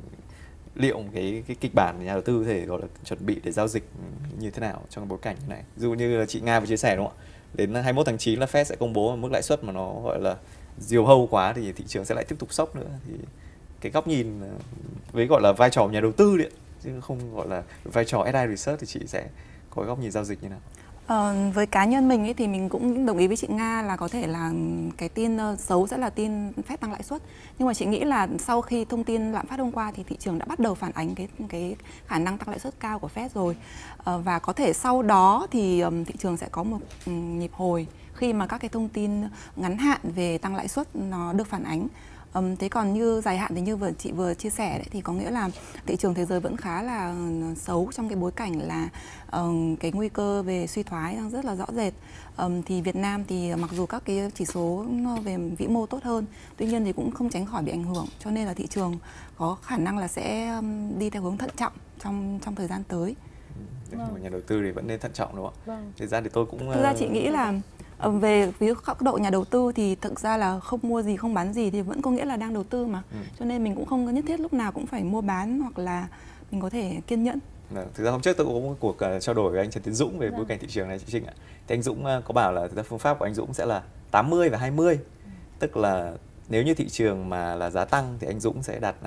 liệu cái kịch bản nhà đầu tư có thể gọi là chuẩn bị để giao dịch như thế nào trong bối cảnh như này? Ví dụ như là chị Nga vừa chia sẻ đúng không ạ? Đến 21 tháng 9 là Fed sẽ công bố mức lãi suất mà nó gọi là diều hâu quá thì thị trường sẽ lại tiếp tục sốc nữa. Thì cái góc nhìn với gọi là vai trò nhà đầu tư đấy, chứ không gọi là vai trò SI Research thì chị sẽ có góc nhìn giao dịch như nào? Với cá nhân mình ấy, thì mình cũng đồng ý với chị Nga là có thể là cái tin xấu sẽ là tin Fed tăng lãi suất. Nhưng mà chị nghĩ là sau khi thông tin lạm phát hôm qua thì thị trường đã bắt đầu phản ánh cái khả năng tăng lãi suất cao của Fed rồi. Và có thể sau đó thì thị trường sẽ có một nhịp hồi khi mà các cái thông tin ngắn hạn về tăng lãi suất nó được phản ánh. Thế còn như dài hạn thì như chị vừa chia sẻ đấy, thì có nghĩa là thị trường thế giới vẫn khá là xấu trong cái bối cảnh là cái nguy cơ về suy thoái đang rất là rõ rệt. Thì Việt Nam thì mặc dù các cái chỉ số về vĩ mô tốt hơn, tuy nhiên thì cũng không tránh khỏi bị ảnh hưởng, cho nên là thị trường có khả năng là sẽ đi theo hướng thận trọng trong thời gian tới. Nhà đầu tư thì vẫn nên thận trọng đúng không ạ? Thực ra thì tôi cũng thực ra chị nghĩ là về ví dụ góc độ nhà đầu tư thì thực ra là không mua gì không bán gì thì vẫn có nghĩa là đang đầu tư mà. Cho nên mình cũng không có nhất thiết lúc nào cũng phải mua bán, hoặc là mình có thể kiên nhẫn. Thực ra hôm trước tôi cũng có một cuộc trao đổi với anh Trần Tiến Dũng về bối cảnh thị trường này, chị Trinh ạ. Thì anh Dũng có bảo là thực ra phương pháp của anh Dũng sẽ là 80 và 20. Tức là nếu như thị trường mà là giá tăng thì anh Dũng sẽ đặt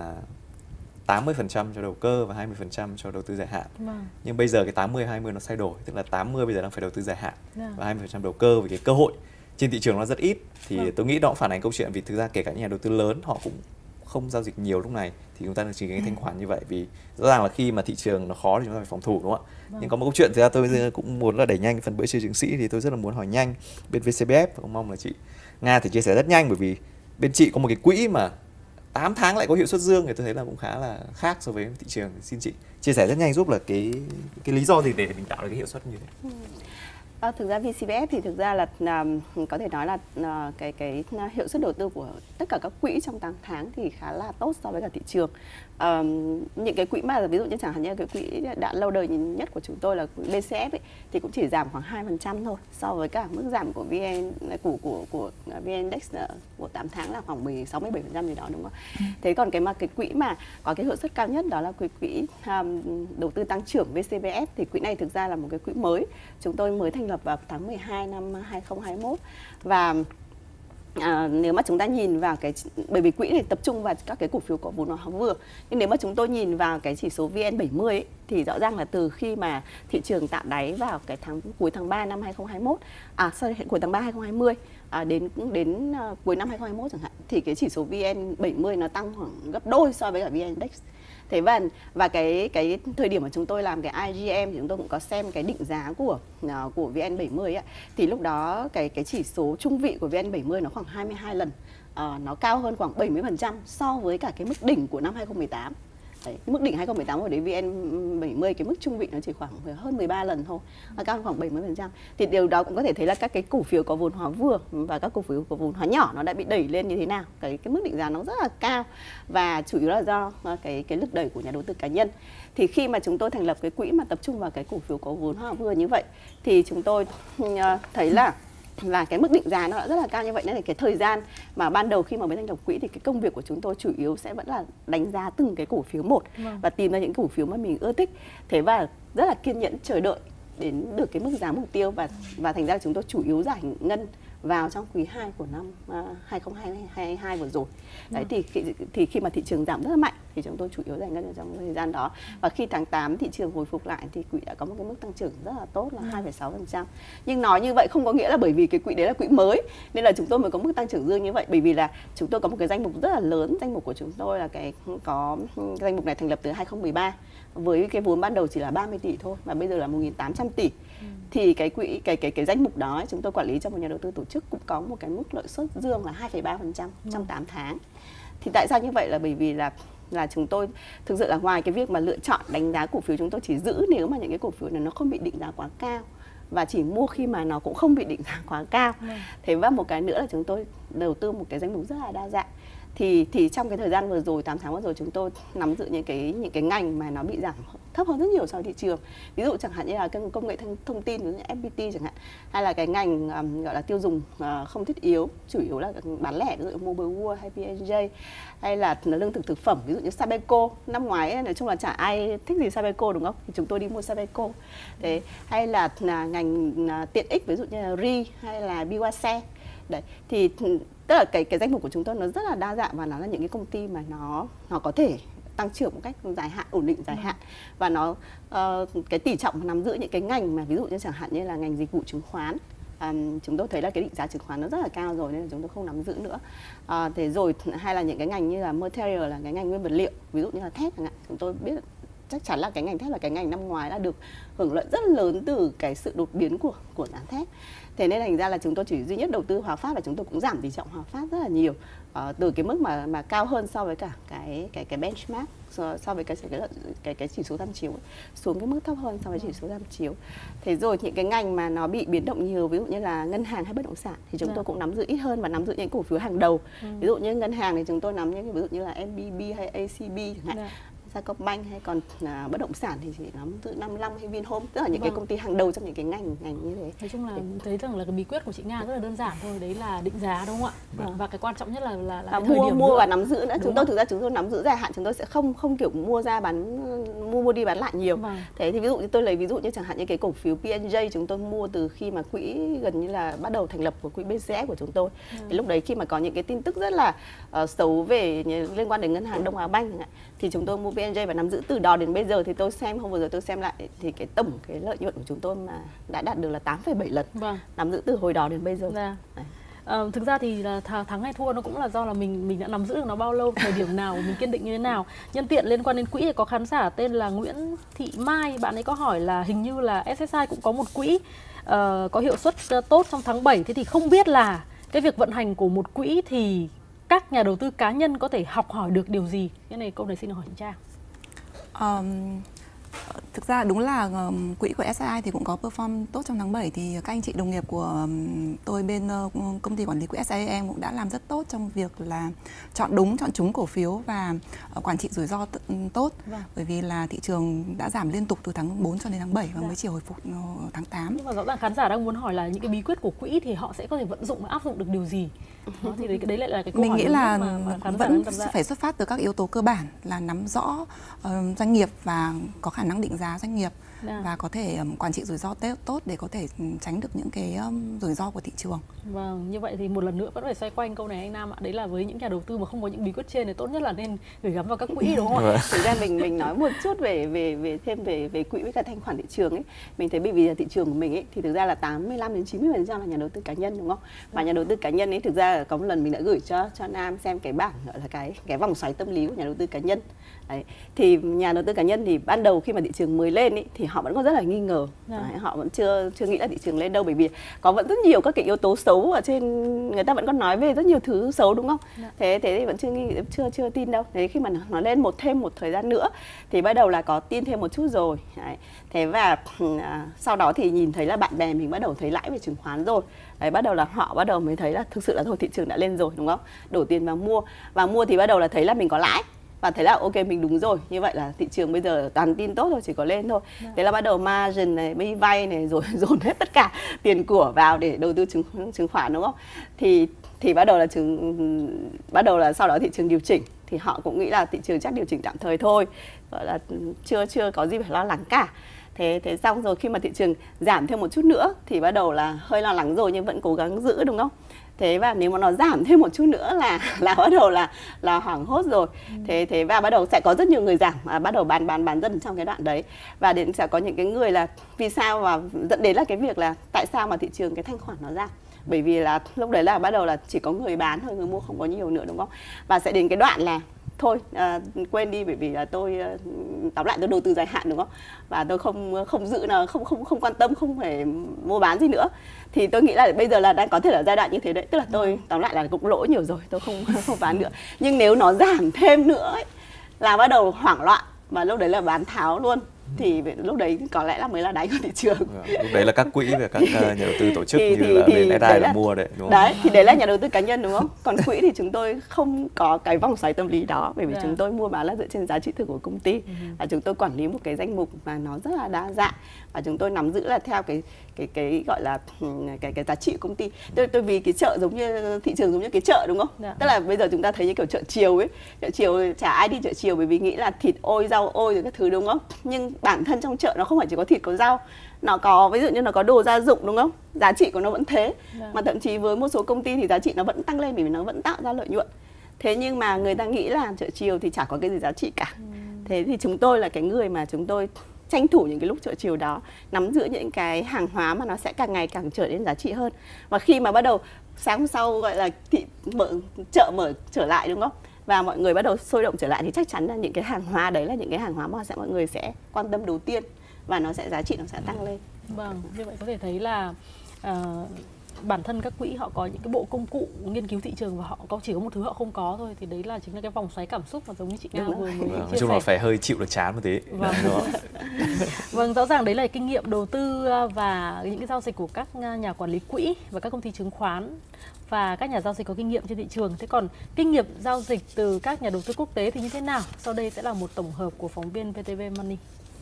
80% cho đầu cơ và 20% cho đầu tư dài hạn. Nhưng bây giờ cái 80-20 nó thay đổi, tức là 80 bây giờ đang phải đầu tư dài hạn và 20% đầu cơ, vì cái cơ hội trên thị trường nó rất ít. Thì tôi nghĩ đó cũng phản ánh câu chuyện, vì thực ra kể cả những nhà đầu tư lớn họ cũng không giao dịch nhiều lúc này thì chúng ta chỉ cái thanh khoản như vậy, vì rõ ràng là khi mà thị trường nó khó thì chúng ta phải phòng thủ đúng không ạ? Nhưng có một câu chuyện thực ra tôi cũng muốn là đẩy nhanh phần bữa trưa chứng sĩ, thì tôi rất là muốn hỏi nhanh bên VCBF, và mong là chị Nga thì chia sẻ rất nhanh, bởi vì bên chị có một cái quỹ mà 8 tháng lại có hiệu suất dương thì tôi thấy là cũng khá là khác so với thị trường. Xin chị chia sẻ rất nhanh giúp là cái lý do gì để mình tạo được cái hiệu suất như thế. Thực ra VCBF thì thực ra là có thể nói là cái hiệu suất đầu tư của tất cả các quỹ trong 8 tháng thì khá là tốt so với cả thị trường. Những cái quỹ mà ví dụ như chẳng hạn như cái quỹ đã lâu đời nhất của chúng tôi là quỹ BCF ấy, thì cũng chỉ giảm khoảng 2% thôi so với cả mức giảm của VN Index của 8 tháng là khoảng 16-17% gì đó, đúng không? Thế còn cái quỹ mà có cái hiệu suất cao nhất đó là quỹ đầu tư tăng trưởng VCBF, thì quỹ này thực ra là một cái quỹ mới, chúng tôi mới thành lập vào tháng 12 năm 2021. Và nếu mà chúng ta nhìn vào bởi vì quỹ này tập trung vào các cái cổ phiếu có vốn hóa vừa, nhưng nếu mà chúng tôi nhìn vào cái chỉ số VN70 ấy, thì rõ ràng là từ khi mà thị trường tạo đáy vào cái cuối tháng 3 năm 2021, cuối tháng 3 2020 đến cuối năm 2021 chẳng hạn, thì cái chỉ số VN70 nó tăng khoảng gấp đôi so với cả VN Index. Thế và cái thời điểm mà chúng tôi làm cái IGM thì chúng tôi cũng có xem cái định giá của VN70 ấy, thì lúc đó cái chỉ số trung vị của VN70 nó khoảng 22 lần, nó cao hơn khoảng 70% so với cả cái mức đỉnh của năm 2018. Đấy, cái mức đỉnh 2018 của đấy VN70 cái mức trung vị nó chỉ khoảng hơn 13 lần thôi, cao hơn khoảng 70%. Thì điều đó cũng có thể thấy là các cái cổ phiếu có vốn hóa vừa và các cổ phiếu có vốn hóa nhỏ nó đã bị đẩy lên như thế nào. Cái mức định giá nó rất là cao, và chủ yếu là do cái lực đẩy của nhà đầu tư cá nhân. Thì khi mà chúng tôi thành lập cái quỹ mà tập trung vào cái cổ phiếu có vốn hóa vừa như vậy, thì chúng tôi thấy là và cái mức định giá nó đã rất là cao như vậy, nên là cái thời gian mà ban đầu khi mà mới thành lập quỹ thì cái công việc của chúng tôi chủ yếu sẽ vẫn là đánh giá từng cái cổ phiếu một và tìm ra những cổ phiếu mà mình ưa thích, thế và rất là kiên nhẫn chờ đợi đến được cái mức giá mục tiêu, và thành ra chúng tôi chủ yếu giải ngân vào trong quý 2 của năm 2022 vừa rồi. Đấy, thì khi mà thị trường giảm rất là mạnh thì chúng tôi chủ yếu giải ngân trong thời gian đó. Và khi tháng 8 thị trường hồi phục lại thì quỹ đã có một cái mức tăng trưởng rất là tốt là 2,6%. Nhưng nói như vậy không có nghĩa là bởi vì cái quỹ đấy là quỹ mới nên là chúng tôi mới có mức tăng trưởng dương như vậy, bởi vì là chúng tôi có một cái danh mục rất là lớn. Danh mục của chúng tôi là cái danh mục này thành lập từ 2013 với cái vốn ban đầu chỉ là 30 tỷ thôi và bây giờ là 1.800 tỷ. Thì cái quỹ cái danh mục đó chúng tôi quản lý cho một nhà đầu tư tổ chức cũng có một cái mức lợi suất dương là 2,3% trong 8 tháng. Thì tại sao như vậy là bởi vì là chúng tôi thực sự là ngoài cái việc mà lựa chọn đánh giá cổ phiếu, chúng tôi chỉ giữ nếu mà những cái cổ phiếu này nó không bị định giá quá cao và chỉ mua khi mà nó cũng không bị định giá quá cao. Thế và một cái nữa là chúng tôi đầu tư một cái danh mục rất là đa dạng. Thì trong cái thời gian vừa rồi, 8 tháng vừa rồi, chúng tôi nắm giữ những cái ngành mà nó bị giảm thấp hơn rất nhiều so với thị trường. Ví dụ chẳng hạn như là công nghệ thông tin, ví dụ như FPT chẳng hạn, hay là cái ngành gọi là tiêu dùng không thiết yếu, chủ yếu là bán lẻ, ví dụ như Mobile World hay P&J, hay là lương thực thực phẩm, ví dụ như Sabeco. Năm ngoái nói chung là chả ai thích gì Sabeco đúng không? Thì chúng tôi đi mua Sabeco. Thế hay là ngành tiện ích, ví dụ như là RI hay là Biwase. Đấy, thì tức là cái danh mục của chúng tôi nó rất là đa dạng và nó là những cái công ty mà nó có thể tăng trưởng một cách dài hạn, ổn định dài hạn, và nó cái tỷ trọng nắm giữ những cái ngành mà ví dụ như chẳng hạn như là ngành dịch vụ chứng khoán. Chúng tôi thấy là cái định giá chứng khoán nó rất là cao rồi nên là chúng tôi không nắm giữ nữa. Thế rồi hay là những cái ngành như là material, là cái ngành nguyên vật liệu, ví dụ như là thép chẳng hạn, chúng tôi biết chắc chắn là cái ngành thép là cái ngành năm ngoái đã được hưởng lợi rất lớn từ cái sự đột biến của giá thép. Thế nên thành ra là chúng tôi chỉ duy nhất đầu tư Hòa Phát và chúng tôi cũng giảm tỷ trọng Hòa Phát rất là nhiều, từ cái mức mà cao hơn so với cả cái benchmark, so với cái chỉ số tham chiếu ấy, xuống cái mức thấp hơn so với chỉ số tham chiếu. Thế rồi những cái ngành mà nó bị biến động nhiều, ví dụ như là ngân hàng hay bất động sản thì chúng tôi cũng nắm giữ ít hơn và nắm giữ những cổ phiếu hàng đầu. Ví dụ như ngân hàng thì chúng tôi nắm những ví dụ như là MBB hay ACB chẳng hạn, Sacombank, hay còn bất động sản thì chỉ nắm giữ 55 hay Vinhome, tức là những cái công ty hàng đầu trong những cái ngành như thế. Nói chung là thấy rằng là cái bí quyết của chị Nga rất là đơn giản thôi, đấy là định giá đúng không ạ? Và cái quan trọng nhất là cái thời điểm mua và nắm giữ nữa. Chúng tôi thực ra chúng tôi nắm giữ dài hạn, chúng tôi sẽ không kiểu mua ra mua đi bán lại nhiều. Thế thì ví dụ như tôi lấy ví dụ như chẳng hạn như cái cổ phiếu P&J chúng tôi mua từ khi mà quỹ gần như là bắt đầu thành lập của quỹ BCS của chúng tôi. Thì lúc đấy khi mà có những cái tin tức rất là xấu về liên quan đến ngân hàng Đông Á Banh chẳng hạn, thì chúng tôi mua P&J và nắm giữ từ đó đến bây giờ. Thì tôi xem hôm vừa rồi tôi xem lại thì cái tổng cái lợi nhuận của chúng tôi mà đã đạt được là 8,7 lần. Nắm giữ từ hồi đó đến bây giờ. Thực ra thì là thắng hay thua nó cũng là do là mình đã nắm giữ được nó bao lâu, thời điểm nào, mình kiên định như thế nào. Nhân tiện liên quan đến quỹ thì có khán giả tên là Nguyễn Thị Mai, bạn ấy có hỏi là hình như là SSI cũng có một quỹ có hiệu suất tốt trong tháng 7. Thế thì không biết là cái việc vận hành của một quỹ thì các nhà đầu tư cá nhân có thể học hỏi được điều gì? Cái này câu này xin hỏi chị Trang. Thực ra đúng là quỹ của SSI thì cũng có perform tốt trong tháng 7. Thì các anh chị đồng nghiệp của tôi bên công ty quản lý quỹ SIAM cũng đã làm rất tốt trong việc là chọn trúng cổ phiếu và quản trị rủi ro tốt. Bởi vì là thị trường đã giảm liên tục từ tháng 4 cho đến tháng 7 và mới chỉ hồi phục tháng 8. Nhưng mà rõ ràng khán giả đang muốn hỏi là những cái bí quyết của quỹ thì họ sẽ có thể vận dụng và áp dụng được điều gì? Thì đấy lại là cái câu mình hỏi nghĩ là vẫn phải phải xuất phát từ các yếu tố cơ bản là nắm rõ doanh nghiệp và có khả năng định giá doanh nghiệp và có thể quản trị rủi ro tốt để có thể tránh được những cái rủi ro của thị trường. Vâng, như vậy thì một lần nữa vẫn phải xoay quanh câu này anh Nam ạ. Đấy là với những nhà đầu tư mà không có những bí quyết trên thì tốt nhất là nên gửi gắm vào các quỹ đúng không ạ? Thực ra mình nói một chút về quỹ với cả thanh khoản thị trường ấy. Mình thấy bởi vì thị trường của mình ấy thì thực ra là 85 đến 90% là nhà đầu tư cá nhân đúng không? Và nhà đầu tư cá nhân ấy thực ra có một lần mình đã gửi cho Nam xem cái bảng gọi là cái vòng xoáy tâm lý của nhà đầu tư cá nhân. Đấy. Thì nhà đầu tư cá nhân thì ban đầu khi mà thị trường mới lên ý, thì họ vẫn còn rất là nghi ngờ. Đấy, họ vẫn chưa nghĩ là thị trường lên đâu, bởi vì có vẫn rất nhiều các cái yếu tố xấu ở trên, người ta vẫn còn nói về rất nhiều thứ xấu đúng không? Thế thì vẫn chưa tin đâu. Thế khi mà nó lên thêm một thời gian nữa thì bắt đầu là có tin thêm một chút rồi. Đấy. Thế và sau đó thì nhìn thấy là bạn bè mình bắt đầu thấy lãi về chứng khoán rồi. Đấy, bắt đầu là họ bắt đầu mới thấy là thực sự là thôi thị trường đã lên rồi đúng không? Đổ tiền vào mua, và mua thì bắt đầu là thấy là mình có lãi. và thấy là ok mình đúng rồi, như vậy là thị trường bây giờ toàn tin tốt thôi, chỉ có lên thôi. Thế là bắt đầu margin này, đi vay này, rồi dồn hết tất cả tiền của vào để đầu tư chứng khoán, đúng không? Thì bắt đầu là sau đó thị trường điều chỉnh, thì họ cũng nghĩ là thị trường chắc điều chỉnh tạm thời thôi, gọi là chưa có gì phải lo lắng cả. Thế xong rồi khi mà thị trường giảm thêm một chút nữa thì bắt đầu là hơi lo lắng rồi nhưng vẫn cố gắng giữ, đúng không? Thế và nếu mà nó giảm thêm một chút nữa là bắt đầu là hoảng hốt rồi. Thế và bắt đầu sẽ có rất nhiều người giảm, bắt đầu bán dần trong cái đoạn đấy. Và đến sẽ có những cái người là vì sao mà dẫn đến là cái việc là tại sao mà thị trường cái thanh khoản nó giảm. Bởi vì là lúc đấy là bắt đầu là chỉ có người bán thôi, người mua không có nhiều nữa, đúng không? Và sẽ đến cái đoạn là thôi quên đi, bởi vì là tôi tóm lại tôi đầu tư dài hạn, đúng không? Và tôi không giữ nào, không quan tâm, không phải mua bán gì nữa. Thì tôi nghĩ là bây giờ là đang có thể là giai đoạn như thế đấy, tức là tôi tóm lại là cũng lỗ nhiều rồi, tôi không bán nữa. Nhưng nếu nó giảm thêm nữa ấy, là bắt đầu hoảng loạn và lúc đấy là bán tháo luôn. Thì lúc đấy có lẽ là mới là đáy của thị trường. Lúc đấy là các quỹ và các nhà đầu tư tổ chức như là bên SI là mua đấy, đúng không? Đấy, thì đấy là nhà đầu tư cá nhân, đúng không? Còn quỹ thì chúng tôi không có cái vòng xoáy tâm lý đó, bởi vì chúng tôi mua bán là dựa trên giá trị thực của công ty. Và chúng tôi quản lý một cái danh mục mà nó rất là đa dạng, và chúng tôi nắm giữ là theo cái gọi là cái giá trị của công ty. Tôi vì cái chợ giống như thị trường giống như cái chợ, đúng không? Tức là bây giờ chúng ta thấy như kiểu chợ chiều ấy, chợ chiều chả ai đi chợ chiều bởi vì nghĩ là thịt ôi, rau ôi rồi các thứ, đúng không? Nhưng bản thân trong chợ nó không phải chỉ có thịt có rau, nó có ví dụ như nó có đồ gia dụng, đúng không? Giá trị của nó vẫn thế, mà thậm chí với một số công ty thì giá trị nó vẫn tăng lên bởi vì nó vẫn tạo ra lợi nhuận. Thế nhưng mà người ta nghĩ là chợ chiều thì chả có cái gì giá trị cả. Thế thì chúng tôi là cái người mà chúng tôi tranh thủ những cái lúc chợ chiều đó, nắm giữ những cái hàng hóa mà nó sẽ càng ngày càng trở nên giá trị hơn. Và khi mà bắt đầu sáng hôm sau gọi là chợ mở trở lại, đúng không? Và mọi người bắt đầu sôi động trở lại thì chắc chắn là những cái hàng hóa đấy là những cái hàng hóa mà mọi người sẽ quan tâm đầu tiên, và nó sẽ giá trị nó sẽ tăng lên. Vâng, như vậy có thể thấy là bản thân các quỹ họ có những cái bộ công cụ nghiên cứu thị trường, và họ chỉ có một thứ họ không có thôi, thì đấy là chính là cái vòng xoáy cảm xúc mà giống như chị Nga vừa mới chia sẻ. Nói chung là phải hơi chịu được chán một tí. Vâng, rõ ràng đấy là kinh nghiệm đầu tư và những cái giao dịch của các nhà quản lý quỹ và các công ty chứng khoán và các nhà giao dịch có kinh nghiệm trên thị trường. Thế còn kinh nghiệm giao dịch từ các nhà đầu tư quốc tế thì như thế nào? Sau đây sẽ là một tổng hợp của phóng viên VTV Money.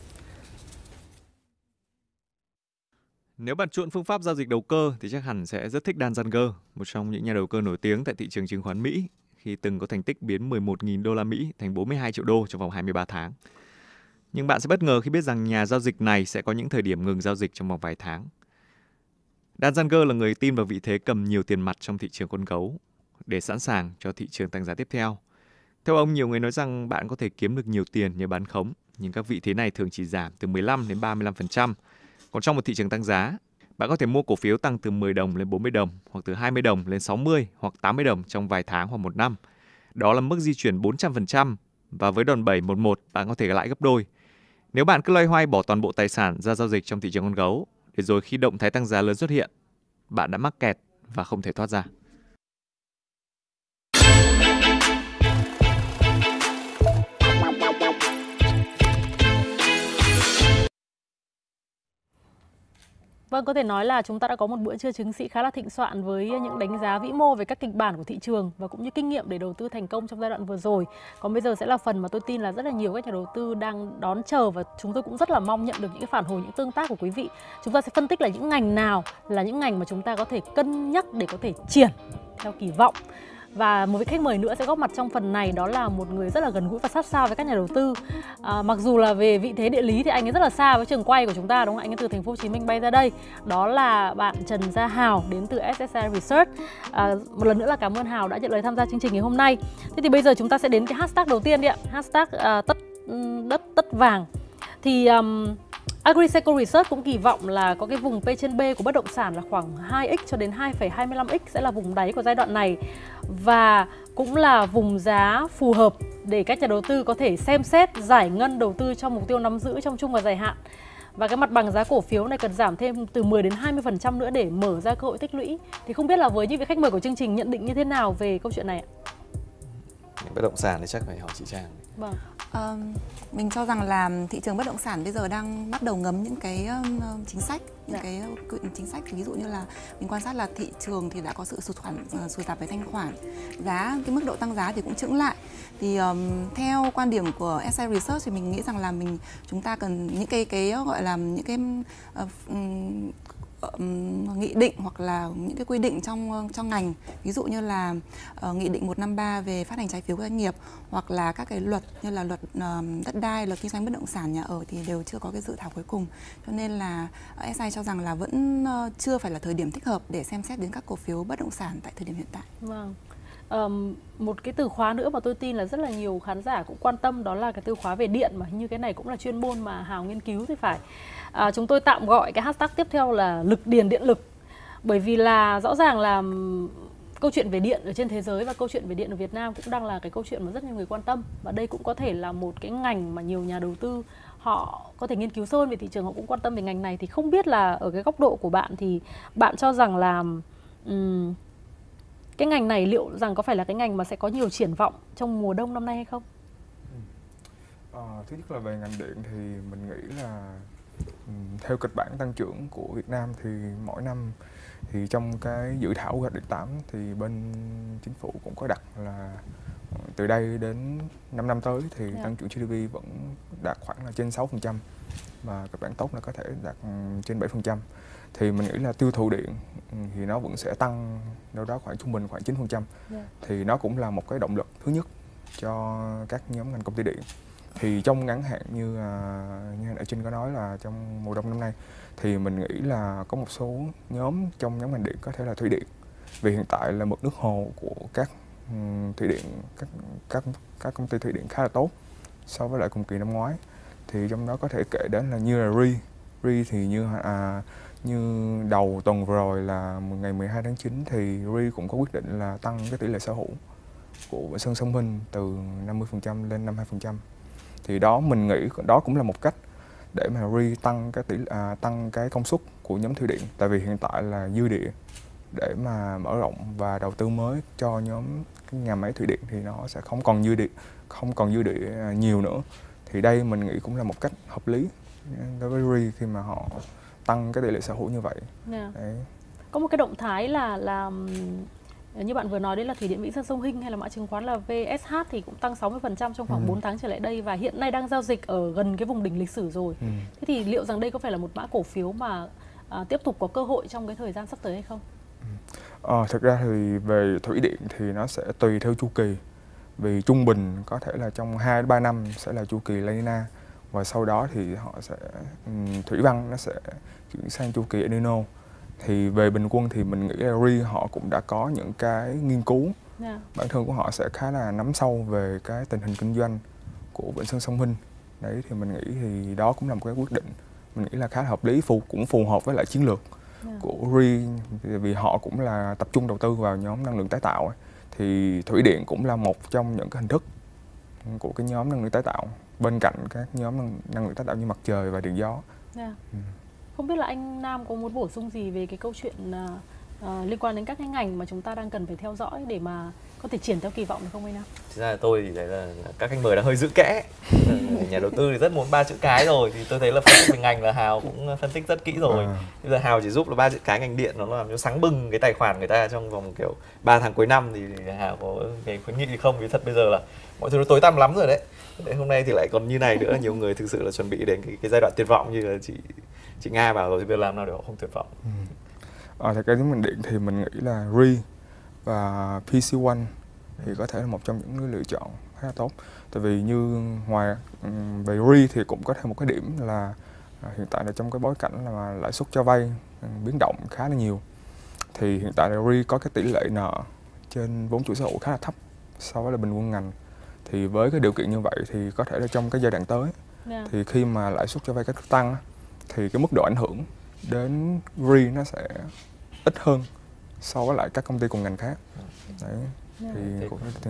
Nếu bạn chuộng phương pháp giao dịch đầu cơ thì chắc hẳn sẽ rất thích Dan Zanger, một trong những nhà đầu cơ nổi tiếng tại thị trường chứng khoán Mỹ, khi từng có thành tích biến 11.000 đô la Mỹ thành 42 triệu đô trong vòng 23 tháng. Nhưng bạn sẽ bất ngờ khi biết rằng nhà giao dịch này sẽ có những thời điểm ngừng giao dịch trong vòng vài tháng. Dan Zanger là người tin vào vị thế cầm nhiều tiền mặt trong thị trường con gấu để sẵn sàng cho thị trường tăng giá tiếp theo. Theo ông, nhiều người nói rằng bạn có thể kiếm được nhiều tiền nhờ bán khống, nhưng các vị thế này thường chỉ giảm từ 15 đến 35%. Còn trong một thị trường tăng giá, bạn có thể mua cổ phiếu tăng từ 10 đồng lên 40 đồng, hoặc từ 20 đồng lên 60 hoặc 80 đồng trong vài tháng hoặc một năm. Đó là mức di chuyển 400%, và với đòn bẩy 1-1, bạn có thể lãi gấp đôi. Nếu bạn cứ loay hoay bỏ toàn bộ tài sản ra giao dịch trong thị trường con gấu, để rồi khi động thái tăng giá lớn xuất hiện, bạn đã mắc kẹt và không thể thoát ra. Vâng, có thể nói là chúng ta đã có một bữa trưa chứng sĩ khá là thịnh soạn với những đánh giá vĩ mô về các kịch bản của thị trường và cũng như kinh nghiệm để đầu tư thành công trong giai đoạn vừa rồi. Còn bây giờ sẽ là phần mà tôi tin là rất là nhiều các nhà đầu tư đang đón chờ, và chúng tôi cũng rất là mong nhận được những cái phản hồi, những tương tác của quý vị. Chúng ta sẽ phân tích là những ngành nào là những ngành mà chúng ta có thể cân nhắc để có thể triển theo kỳ vọng. Và một vị khách mời nữa sẽ góp mặt trong phần này, đó là một người rất là gần gũi và sát sao với các nhà đầu tư. Mặc dù là về vị thế địa lý thì anh ấy rất là xa với trường quay của chúng ta, đúng không? Anh ấy từ thành phố Hồ Chí Minh bay ra đây. Đó là bạn Trần Gia Hào đến từ SSI Research. Một lần nữa là cảm ơn Hào đã nhận lời tham gia chương trình ngày hôm nay. Thế thì bây giờ chúng ta sẽ đến cái hashtag đầu tiên đi ạ. Hashtag tất vàng. Thì Agriseco Research cũng kỳ vọng là có cái vùng P/B của bất động sản là khoảng 2x cho đến 2,25x sẽ là vùng đáy của giai đoạn này, và cũng là vùng giá phù hợp để các nhà đầu tư có thể xem xét giải ngân đầu tư cho mục tiêu nắm giữ trong trung và dài hạn. Và cái mặt bằng giá cổ phiếu này cần giảm thêm từ 10 đến 20% nữa để mở ra cơ hội tích lũy. Thì không biết là với những vị khách mời của chương trình nhận định như thế nào về câu chuyện này ạ? Bất động sản thì chắc phải hỏi chị Trang. Vâng. Mình cho rằng là thị trường bất động sản bây giờ đang bắt đầu ngấm những cái chính sách, những cái chính sách, ví dụ như là mình quan sát là thị trường thì đã có sự sụt giảm về thanh khoản, giá cái mức độ tăng giá thì cũng chững lại. Thì theo quan điểm của SI Research thì mình nghĩ rằng là chúng ta cần những cái gọi là những cái nghị định hoặc là những cái quy định trong ngành, ví dụ như là nghị định 153 về phát hành trái phiếu của doanh nghiệp, hoặc là các cái luật như là luật đất đai, luật kinh doanh bất động sản, nhà ở thì đều chưa có cái dự thảo cuối cùng. Cho nên là SI cho rằng là vẫn chưa phải là thời điểm thích hợp để xem xét đến các cổ phiếu bất động sản tại thời điểm hiện tại. Vâng. Một cái từ khóa nữa mà tôi tin là rất là nhiều khán giả cũng quan tâm, đó là cái từ khóa về điện, mà hình như cái này cũng là chuyên môn mà Hào nghiên cứu thì phải. Chúng tôi tạm gọi cái hashtag tiếp theo là lực điền điện lực. Bởi vì là rõ ràng là câu chuyện về điện ở trên thế giới và câu chuyện về điện ở Việt Nam cũng đang là cái câu chuyện mà rất nhiều người quan tâm. Và đây cũng có thể là một cái ngành mà nhiều nhà đầu tư họ có thể nghiên cứu sâu hơn về thị trường, họ cũng quan tâm về ngành này. Thì không biết là ở cái góc độ của bạn thì bạn cho rằng là cái ngành này liệu rằng có phải là cái ngành mà sẽ có nhiều triển vọng trong mùa đông năm nay hay không? Thứ nhất là về ngành điện thì mình nghĩ là theo kịch bản tăng trưởng của Việt Nam thì mỗi năm thì trong cái dự thảo quy hoạch điện 8 thì bên chính phủ cũng có đặt là từ đây đến 5 năm tới thì tăng trưởng GDP vẫn đạt khoảng là trên 6%, và kịch bản tốt là có thể đạt trên 7%. Thì mình nghĩ là tiêu thụ điện thì nó vẫn sẽ tăng đâu đó khoảng trung bình khoảng 9%. Thì nó cũng là một cái động lực thứ nhất cho các nhóm ngành công ty điện. Thì trong ngắn hạn như ở trên có nói là trong mùa đông năm nay thì mình nghĩ là có một số nhóm trong nhóm ngành điện có thể là thủy điện. Vì hiện tại là mực nước hồ của các thủy điện, các công ty thủy điện khá là tốt so với lại cùng kỳ năm ngoái. Thì trong đó có thể kể đến là như là RE thì như đầu tuần vừa rồi là ngày 12 tháng 9 thì RE cũng có quyết định là tăng cái tỷ lệ sở hữu của Vĩnh Sơn Sông Hinh từ 50% lên 52%. Thì đó mình nghĩ đó cũng là một cách để mà RE tăng cái công suất của nhóm thủy điện, tại vì hiện tại là dư địa để mà mở rộng và đầu tư mới cho nhóm cái nhà máy thủy điện thì nó sẽ không còn dư địa nhiều nữa. Thì đây mình nghĩ cũng là một cách hợp lý đối với RE khi mà họ tăng cái tỷ lệ sở hữu như vậy. Đấy. Có một cái động thái là như bạn vừa nói đấy là Thủy điện Vĩnh Sơn Sông Hinh hay là mã chứng khoán là VSH thì cũng tăng 60% trong khoảng 4 tháng trở lại đây, và hiện nay đang giao dịch ở gần cái vùng đỉnh lịch sử rồi. Thế thì liệu rằng đây có phải là một mã cổ phiếu mà tiếp tục có cơ hội trong cái thời gian sắp tới hay không? Thực ra thì về thủy điện thì nó sẽ tùy theo chu kỳ. Vì trung bình có thể là trong 2-3 năm sẽ là chu kỳ La Nina, và sau đó thì họ sẽ thủy văn nó sẽ chuyển sang chu kỳ El Nino. Thì về bình quân thì mình nghĩ là RE họ cũng đã có những cái nghiên cứu. Bản thân của họ sẽ khá là nắm sâu về cái tình hình kinh doanh của Vĩnh Sơn Sông Hinh. Đấy thì mình nghĩ thì đó cũng là một cái quyết định mình nghĩ là khá là hợp lý, cũng phù hợp với lại chiến lược của RE, vì họ cũng là tập trung đầu tư vào nhóm năng lượng tái tạo. Thì thủy điện cũng là một trong những cái hình thức của cái nhóm năng lượng tái tạo bên cạnh các nhóm năng lượng tái tạo như mặt trời và điện gió. Không biết là anh Nam có muốn bổ sung gì về cái câu chuyện liên quan đến các cái ngành mà chúng ta đang cần phải theo dõi để mà có thể triển theo kỳ vọng được không anh Nam? Thực ra là tôi thì thấy là các khách mời đã hơi giữ kẽ. Nhà đầu tư thì rất muốn 3 chữ cái rồi, thì tôi thấy là phân tích về ngành là Hào cũng phân tích rất kỹ rồi. Bây giờ Hào chỉ giúp là 3 chữ cái ngành điện nó làm cho sáng bừng cái tài khoản người ta trong vòng kiểu 3 tháng cuối năm, thì Hào có cái khuyến nghị gì không? Vì thật bây giờ là mọi thứ nó tối tăm lắm rồi đấy. Để hôm nay thì lại còn như này nữa, nhiều người thực sự là chuẩn bị đến cái giai đoạn tuyệt vọng như là chị Nga bảo rồi, thì bây giờ làm nào để họ không tuyệt vọng. Thật ra ngành điện thì mình nghĩ là RE và PC1 thì có thể là một trong những lựa chọn khá là tốt. Tại vì như ngoài về RE thì cũng có thêm một cái điểm là hiện tại là trong cái bối cảnh là lãi suất cho vay biến động khá là nhiều. Thì hiện tại là RE có cái tỷ lệ nợ trên vốn chủ sở hữu khá là thấp so với là bình quân ngành. Thì với cái điều kiện như vậy thì có thể là trong cái giai đoạn tới thì khi mà lãi suất cho vay các tăng thì cái mức độ ảnh hưởng đến RE nó sẽ ít hơn so với lại các công ty cùng ngành khác. Đấy. Thì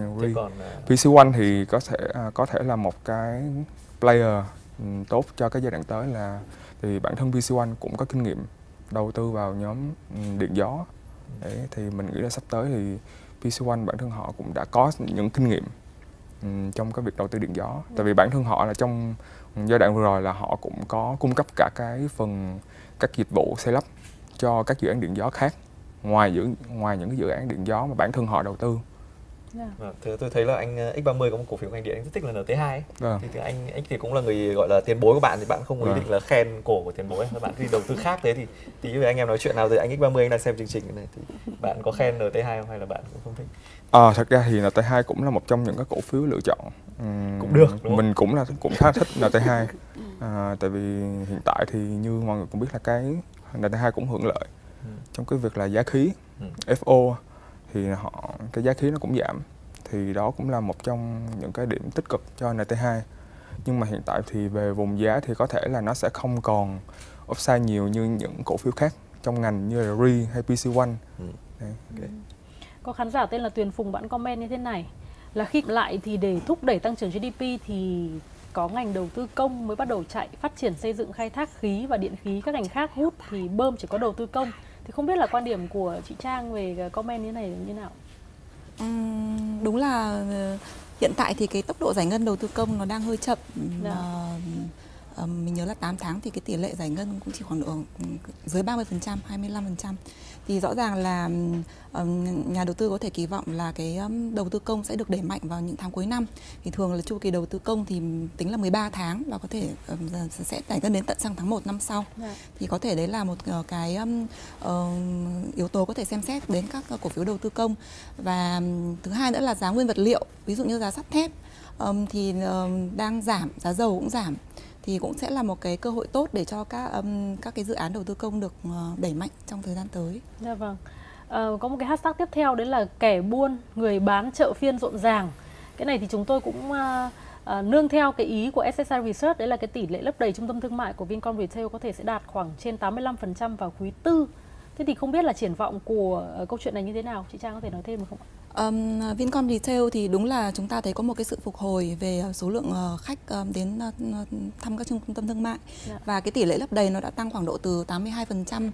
PC1 thì có thể là một cái player tốt cho cái giai đoạn tới, là thì bản thân PC1 cũng có kinh nghiệm đầu tư vào nhóm điện gió. Đấy, thì mình nghĩ là sắp tới thì PC1 bản thân họ cũng đã có những kinh nghiệm trong cái việc đầu tư điện gió. Tại vì bản thân họ là trong giai đoạn vừa rồi là họ cũng có cung cấp cả cái phần các dịch vụ xây lắp cho các dự án điện gió khác ngoài những cái dự án điện gió mà bản thân họ đầu tư. Thế tôi thấy là anh X30 có một cổ phiếu ngành điện anh rất thích là NT2 ấy. Thì anh thì cũng là người gọi là tiền bối của bạn, thì bạn không có ý định là khen cổ của tiền bối, bạn đi đầu tư khác thế thì tí về anh em nói chuyện nào rồi anh X30 anh đang xem chương trình này thì bạn có khen NT2 không hay là bạn cũng không thích? Thật ra thì NT2 cũng là một trong những cái cổ phiếu lựa chọn. Cũng được đúng không? Mình cũng khá thích NT2. Tại vì hiện tại thì như mọi người cũng biết là cái NT2 cũng hưởng lợi trong cái việc là giá khí FO thì cái giá khí nó cũng giảm, thì đó cũng là một trong những cái điểm tích cực cho NT2. Nhưng mà hiện tại thì về vùng giá thì có thể là nó sẽ không còn upside nhiều như những cổ phiếu khác trong ngành như là RE hay PC1. Có khán giả tên là Tuyền Phùng bạn comment như thế này là khi lại thì để thúc đẩy tăng trưởng GDP thì có ngành đầu tư công mới bắt đầu chạy, phát triển xây dựng khai thác khí và điện khí, các ngành khác hút thì bơm chỉ có đầu tư công. Thì không biết là quan điểm của chị Trang về comment như thế này như thế nào? Đúng là hiện tại thì cái tốc độ giải ngân đầu tư công nó đang hơi chậm. Mình nhớ là 8 tháng thì cái tỷ lệ giải ngân cũng chỉ khoảng độ dưới 30%, 25%. Thì rõ ràng là nhà đầu tư có thể kỳ vọng là cái đầu tư công sẽ được đẩy mạnh vào những tháng cuối năm. Thì thường là chu kỳ đầu tư công thì tính là 13 tháng và có thể sẽ giải ngân đến tận sang tháng 1 năm sau. Thì có thể đấy là một cái yếu tố có thể xem xét đến các cổ phiếu đầu tư công. Và thứ hai nữa là giá nguyên vật liệu, ví dụ như giá sắt thép thì đang giảm, giá dầu cũng giảm. Thì cũng sẽ là một cái cơ hội tốt để cho các cái dự án đầu tư công được đẩy mạnh trong thời gian tới. Dạ vâng. Có một cái hashtag tiếp theo đấy là kẻ buôn, người bán chợ phiên rộn ràng. Cái này thì chúng tôi cũng nương theo cái ý của SSI Research, đấy là cái tỷ lệ lấp đầy trung tâm thương mại của Vincom Retail có thể sẽ đạt khoảng trên 85% vào quý 4. Thế thì không biết là triển vọng của câu chuyện này như thế nào? Chị Trang có thể nói thêm được không ạ? Vincom Retail thì đúng là chúng ta thấy có một cái sự phục hồi về số lượng khách đến thăm các trung tâm thương mại. Và cái tỷ lệ lấp đầy nó đã tăng khoảng độ từ 82%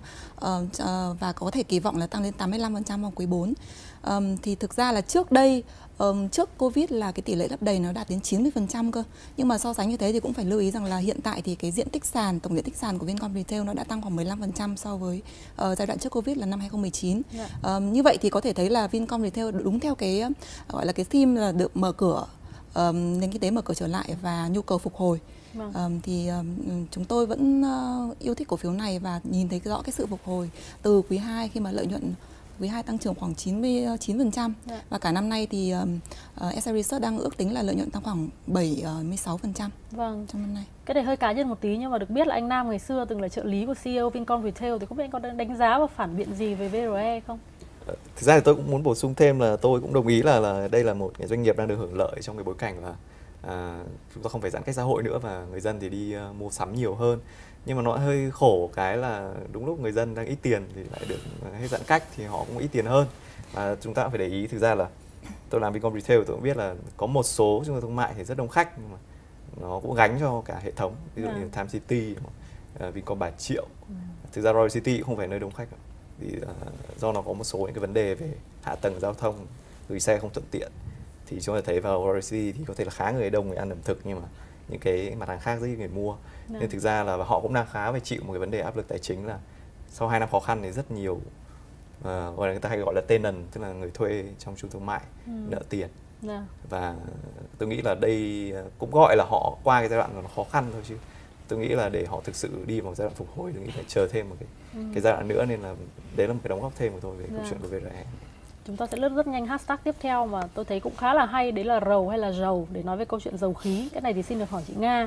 và có thể kỳ vọng là tăng đến 85% vào quý 4. Thì thực ra là trước đây, trước Covid là cái tỷ lệ lấp đầy nó đạt đến 90% cơ. Nhưng mà so sánh như thế thì cũng phải lưu ý rằng là hiện tại thì cái diện tích sàn, tổng diện tích sàn của Vincom Retail nó đã tăng khoảng 15% so với giai đoạn trước Covid là năm 2019. Như vậy thì có thể thấy là Vincom Retail đúng theo cái gọi là cái theme là được mở cửa, nền kinh tế mở cửa trở lại và nhu cầu phục hồi. Thì chúng tôi vẫn yêu thích cổ phiếu này và nhìn thấy rõ cái sự phục hồi từ quý 2 khi mà lợi nhuận quý 2 tăng trưởng khoảng 99%. Và cả năm nay thì SSI Research đang ước tính là lợi nhuận tăng khoảng 76% trong năm nay. Cái này hơi cá nhân một tí nhưng mà được biết là anh Nam ngày xưa từng là trợ lý của CEO Vincom Retail, thì không biết anh có đánh giá và phản biện gì về VRE không? Thực ra thì tôi cũng muốn bổ sung thêm là tôi cũng đồng ý là đây là một cái doanh nghiệp đang được hưởng lợi trong cái bối cảnh là chúng ta không phải giãn cách xã hội nữa và người dân thì đi mua sắm nhiều hơn. Nhưng mà nó hơi khổ cái là đúng lúc người dân đang ít tiền thì lại được hết giãn cách thì họ cũng ít tiền hơn. Và chúng ta cũng phải để ý, thực ra là tôi làm Vincom Retail tôi cũng biết là có một số trung tâm thương mại thì rất đông khách nhưng mà nó cũng gánh cho cả hệ thống, ví dụ như Time City, Vincom Bà Triệu. Thực ra Royal City cũng không phải nơi đông khách đâu. Thì do nó có một số những cái vấn đề về hạ tầng giao thông, gửi xe không thuận tiện, thì chúng ta thấy vào Royal City thì có thể là khá người đông người ăn ẩm thực nhưng mà những cái mặt hàng khác rất ít người mua. Nên thực ra là họ cũng đang khá phải chịu một cái vấn đề áp lực tài chính là sau 2 năm khó khăn thì rất nhiều gọi là người ta hay gọi là tenant, tức là người thuê trong trung thương mại nợ tiền. Và tôi nghĩ là đây cũng gọi là họ qua cái giai đoạn nó khó khăn thôi, chứ tôi nghĩ là để họ thực sự đi vào giai đoạn phục hồi tôi nghĩ phải chờ thêm một cái giai đoạn nữa, nên là đấy là một cái đóng góp thêm của tôi về câu chuyện của VRE. Chúng ta sẽ lướt rất nhanh hashtag tiếp theo mà tôi thấy cũng khá là hay, đấy là rầu hay là dầu, để nói về câu chuyện dầu khí. Cái này thì xin được hỏi chị Nga.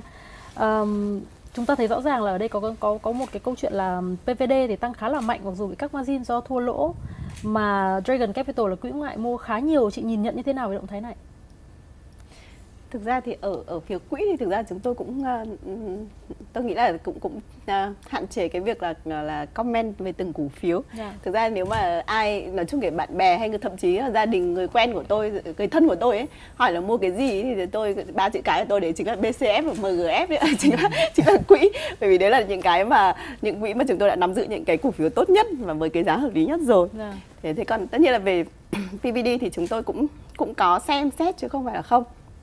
Chúng ta thấy rõ ràng là ở đây có một cái câu chuyện là PVD thì tăng khá là mạnh mặc dù bị các margin do thua lỗ, mà Dragon Capital là quỹ ngoại mua khá nhiều. Chị nhìn nhận như thế nào về động thái này? Thực ra thì ở phía quỹ thì thực ra chúng tôi cũng tôi nghĩ là cũng hạn chế cái việc là comment về từng cổ phiếu. Thực ra nếu mà ai nói chung kể bạn bè hay thậm chí là gia đình, người quen của tôi, người thân của tôi ấy hỏi là mua cái gì thì tôi 3 chữ cái của tôi đấy chính là BCF và MGF đấy, chính là quỹ, bởi vì đấy là những quỹ mà chúng tôi đã nắm giữ những cái cổ phiếu tốt nhất và với cái giá hợp lý nhất rồi. Thế còn tất nhiên là về PVD thì chúng tôi cũng có xem xét chứ không phải là không.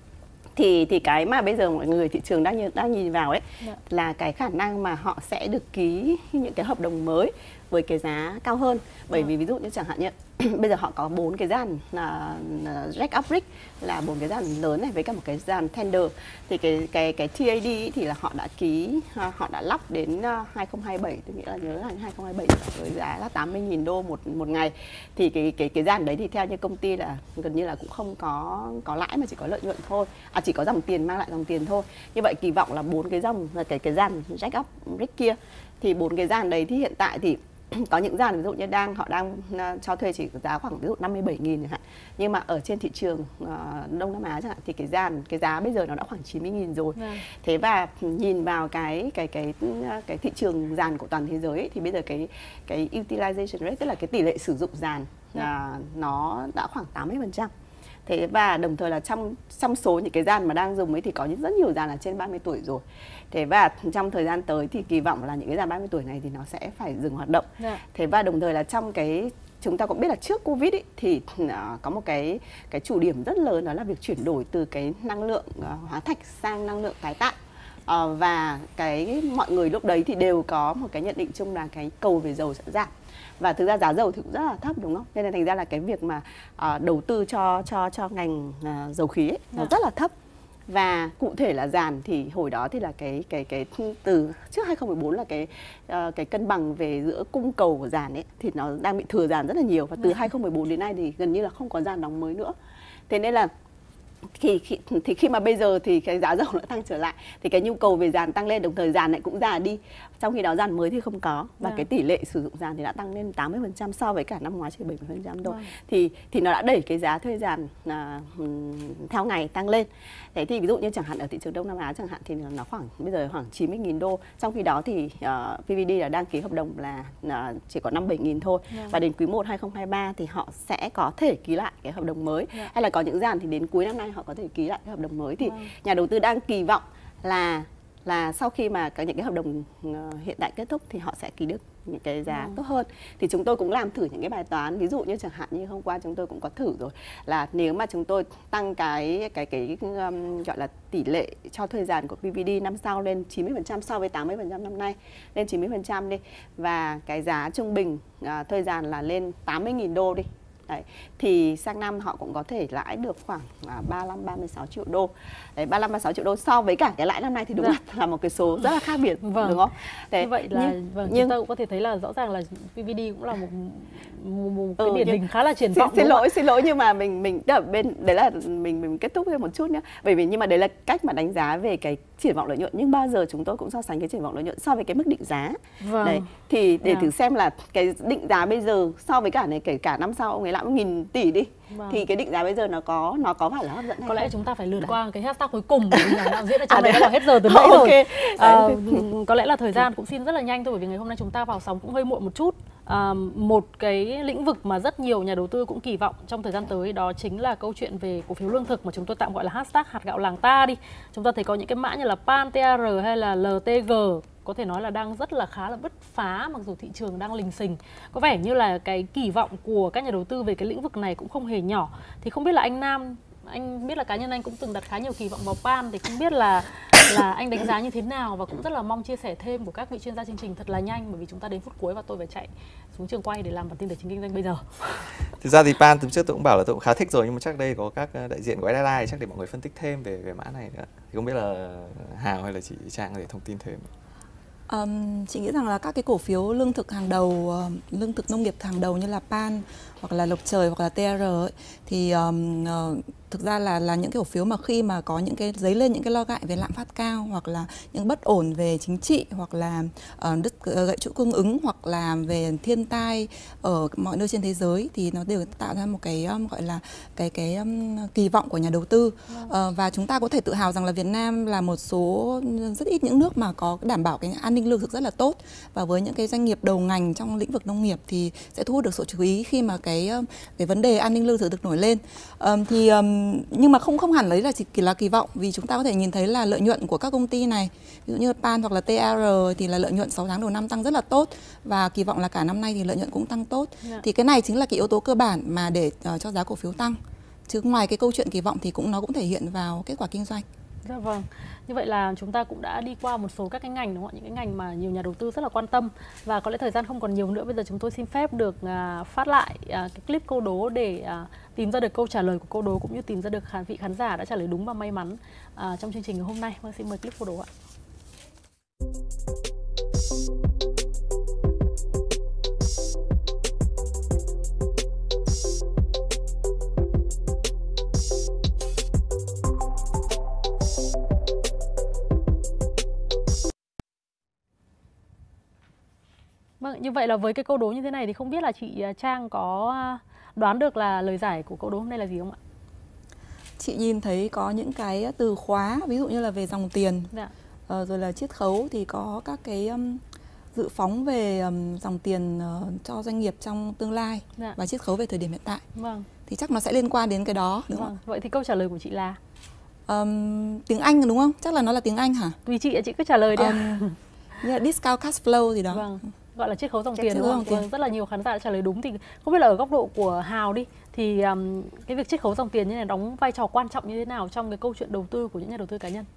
thì cái mà bây giờ mọi người thị trường đang nhìn vào ấy là cái khả năng mà họ sẽ được ký những cái hợp đồng mới với cái giá cao hơn. Bởi vì ví dụ như chẳng hạn như bây giờ họ có 4 cái dàn jack up rig, là 4 cái dàn lớn này với cả một cái dàn tender, thì cái TAD thì là họ đã ký, họ đã lắp đến 2027, tôi nghĩ là nhớ là 2027 với giá là 80.000 đô một ngày. Thì cái dàn đấy thì theo như công ty là gần như là cũng không có lãi mà chỉ có lợi nhuận thôi, chỉ có dòng tiền, mang lại dòng tiền thôi. Như vậy kỳ vọng là 4 cái dòng là cái dàn jack up rig kia, thì 4 cái dàn đấy thì hiện tại thì có những dàn ví dụ như họ đang cho thuê chỉ giá khoảng ví dụ 57.000 chẳng hạn, nhưng mà ở trên thị trường Đông Nam Á chẳng hạn thì cái giá bây giờ nó đã khoảng 90.000 rồi. Thế và nhìn vào cái thị trường dàn của toàn thế giới ấy, thì bây giờ cái utilization rate, tức là cái tỷ lệ sử dụng dàn nó đã khoảng 80%. Thế và đồng thời là trong số những cái dàn mà đang dùng ấy thì có rất nhiều dàn là trên 30 tuổi rồi. Thế và trong thời gian tới thì kỳ vọng là những cái dàn 30 tuổi này thì nó sẽ phải dừng hoạt động. Thế và đồng thời là trong chúng ta cũng biết là trước Covid ấy, thì có một cái chủ điểm rất lớn, đó là việc chuyển đổi từ cái năng lượng hóa thạch sang năng lượng tái tạo. Và mọi người lúc đấy thì đều có một cái nhận định chung là cái cầu về dầu sẽ giảm. Và thực ra giá dầu thì cũng rất là thấp, đúng không? Nên là thành ra là cái việc mà đầu tư cho ngành dầu khí ấy, nó rất là thấp. Và cụ thể là dàn thì hồi đó thì là cái từ trước 2014 là cái cân bằng về giữa cung cầu của dàn ấy thì nó đang bị thừa dàn rất là nhiều, và từ 2014 đến nay thì gần như là không có dàn đóng mới nữa. Thế nên là khi mà bây giờ thì cái giá dầu nó tăng trở lại thì cái nhu cầu về dàn tăng lên, đồng thời dàn lại cũng già đi, trong khi đó dàn mới thì không có, và cái tỷ lệ sử dụng dàn thì đã tăng lên 80% so với cả năm ngoái chỉ 70% thôi. Thì nó đã đẩy cái giá thuê dàn theo ngày tăng lên. Thế thì ví dụ như chẳng hạn ở thị trường Đông Nam Á chẳng hạn thì nó bây giờ khoảng 90.000 đô, trong khi đó thì PVD là đang ký hợp đồng là chỉ có 57.000 thôi. Và đến quý 1 2023 thì họ sẽ có thể ký lại cái hợp đồng mới, hay là có những dàn thì đến cuối năm nay họ có thể ký lại cái hợp đồng mới. Thì nhà đầu tư đang kỳ vọng là sau khi mà những cái hợp đồng hiện tại kết thúc thì họ sẽ ký được những cái giá tốt hơn. Thì chúng tôi cũng làm thử những cái bài toán, ví dụ như chẳng hạn như hôm qua chúng tôi cũng có thử rồi, là nếu mà chúng tôi tăng cái gọi là tỷ lệ cho thuê dàn của PVD năm sau lên 90% so với 80% năm nay, lên 90% đi, và cái giá trung bình thuê dàn là lên 80.000 đô đi. Đấy, thì sang năm họ cũng có thể lãi được khoảng 35-36 triệu đô. Đấy, 35-36 triệu đô so với cả cái lãi năm nay thì đúng là một cái số rất là khác biệt, đúng không? Đấy, như vậy là chúng ta cũng có thể thấy là rõ ràng là PVD cũng là một cái điển hình khá là triển vọng. Xin lỗi nhưng mà mình ở bên đấy là mình kết thúc thêm một chút nhé. Bởi vì nhưng mà đấy là cách mà đánh giá về cái triển vọng lợi nhuận, nhưng bao giờ chúng tôi cũng so sánh cái triển vọng lợi nhuận so với cái mức định giá. Đấy, thì để thử xem là cái định giá bây giờ so với cả này, kể cả năm sau ông ấy lãi 1.000 tỷ đi, thì cái định giá bây giờ nó có phải là hấp dẫn hay có lẽ không? chúng ta phải lượt qua cái hashtag cuối cùng, bởi vì nhà đạo diễn ở trong đấy đã hết giờ từ nãy rồi. Có lẽ là thời gian cũng xin rất là nhanh thôi, bởi vì ngày hôm nay chúng ta vào sóng cũng hơi muộn một chút. Một cái lĩnh vực mà rất nhiều nhà đầu tư cũng kỳ vọng trong thời gian tới đó chính là câu chuyện về cổ phiếu lương thực, mà chúng tôi tạm gọi là hashtag hạt gạo làng ta đi. Chúng ta thấy có những cái mã như là PAN, TR hay là LTG có thể nói là đang rất là khá là bứt phá, mặc dù thị trường đang lình xình. Có vẻ như là cái kỳ vọng của các nhà đầu tư về cái lĩnh vực này cũng không hề nhỏ. Thì không biết là anh Nam, anh biết là cá nhân anh cũng từng đặt khá nhiều kỳ vọng vào PAN, thì không biết là anh đánh giá như thế nào, và cũng rất là mong chia sẻ thêm của các vị chuyên gia chương trình thật là nhanh, bởi vì chúng ta đến phút cuối và tôi phải chạy xuống trường quay để làm bản tin tài chính kinh doanh bây giờ. Thực ra thì PAN từ trước tôi cũng bảo là tôi cũng khá thích rồi, nhưng mà chắc đây có các đại diện của SSI chắc để mọi người phân tích thêm về mã này nữa. Thì không biết là Hào hay là chị Trang có thể thông tin thêm. Chị nghĩ rằng là các cái cổ phiếu lương thực hàng đầu, lương thực nông nghiệp hàng đầu như là PAN hoặc là Lộc Trời hoặc là TR ấy, thì thực ra là những cái cổ phiếu mà khi mà có những cái dấy lên những cái lo ngại về lạm phát cao, hoặc là những bất ổn về chính trị, hoặc là đứt gãy chuỗi cung ứng, hoặc là về thiên tai ở mọi nơi trên thế giới, thì nó đều tạo ra một cái gọi là cái kỳ vọng của nhà đầu tư. Và chúng ta có thể tự hào rằng là Việt Nam là một số rất ít những nước mà có đảm bảo cái an ninh lương thực rất là tốt, và với những cái doanh nghiệp đầu ngành trong lĩnh vực nông nghiệp thì sẽ thu hút được sự chú ý khi mà cái vấn đề an ninh lương thực được nổi lên. Nhưng mà không hẳn lấy là chỉ là kỳ vọng, vì chúng ta có thể nhìn thấy là lợi nhuận của các công ty này, ví dụ như PAN hoặc là TR thì là lợi nhuận 6 tháng đầu năm tăng rất là tốt, và kỳ vọng là cả năm nay thì lợi nhuận cũng tăng tốt. Thì cái này chính là cái yếu tố cơ bản mà để cho giá cổ phiếu tăng. Chứ ngoài cái câu chuyện kỳ vọng thì nó cũng thể hiện vào kết quả kinh doanh. Dạ vâng. Như vậy là chúng ta cũng đã đi qua một số các cái ngành, đúng không ạ? Những cái ngành mà nhiều nhà đầu tư rất là quan tâm. Và có lẽ thời gian không còn nhiều nữa. Bây giờ chúng tôi xin phép được phát lại cái clip câu đố để tìm ra được câu trả lời của câu đố, cũng như tìm ra được vị khán giả đã trả lời đúng và may mắn trong chương trình ngày hôm nay. Vâng, xin mời clip câu đố ạ. Vâng, như vậy là với cái câu đố như thế này thì không biết là chị Trang có đoán được là lời giải của câu đố hôm nay là gì không ạ? Chị nhìn thấy có những cái từ khóa, ví dụ như là về dòng tiền, rồi là chiết khấu, thì có các cái dự phóng về dòng tiền cho doanh nghiệp trong tương lai và chiết khấu về thời điểm hiện tại. Vâng. Thì chắc nó sẽ liên quan đến cái đó, đúng không? Vậy thì câu trả lời của chị là tiếng Anh đúng không? Chắc là nó là tiếng Anh hả? Vì chị cứ trả lời đi ạ. Như là discount cash flow gì đó. Vâng. Gọi là chiết khấu dòng tiền, đúng không? Vâng, rất là nhiều khán giả đã trả lời đúng. Thì không biết là ở góc độ của Hào đi, thì cái việc chiết khấu dòng tiền như này đóng vai trò quan trọng như thế nào trong cái câu chuyện đầu tư của những nhà đầu tư cá nhân?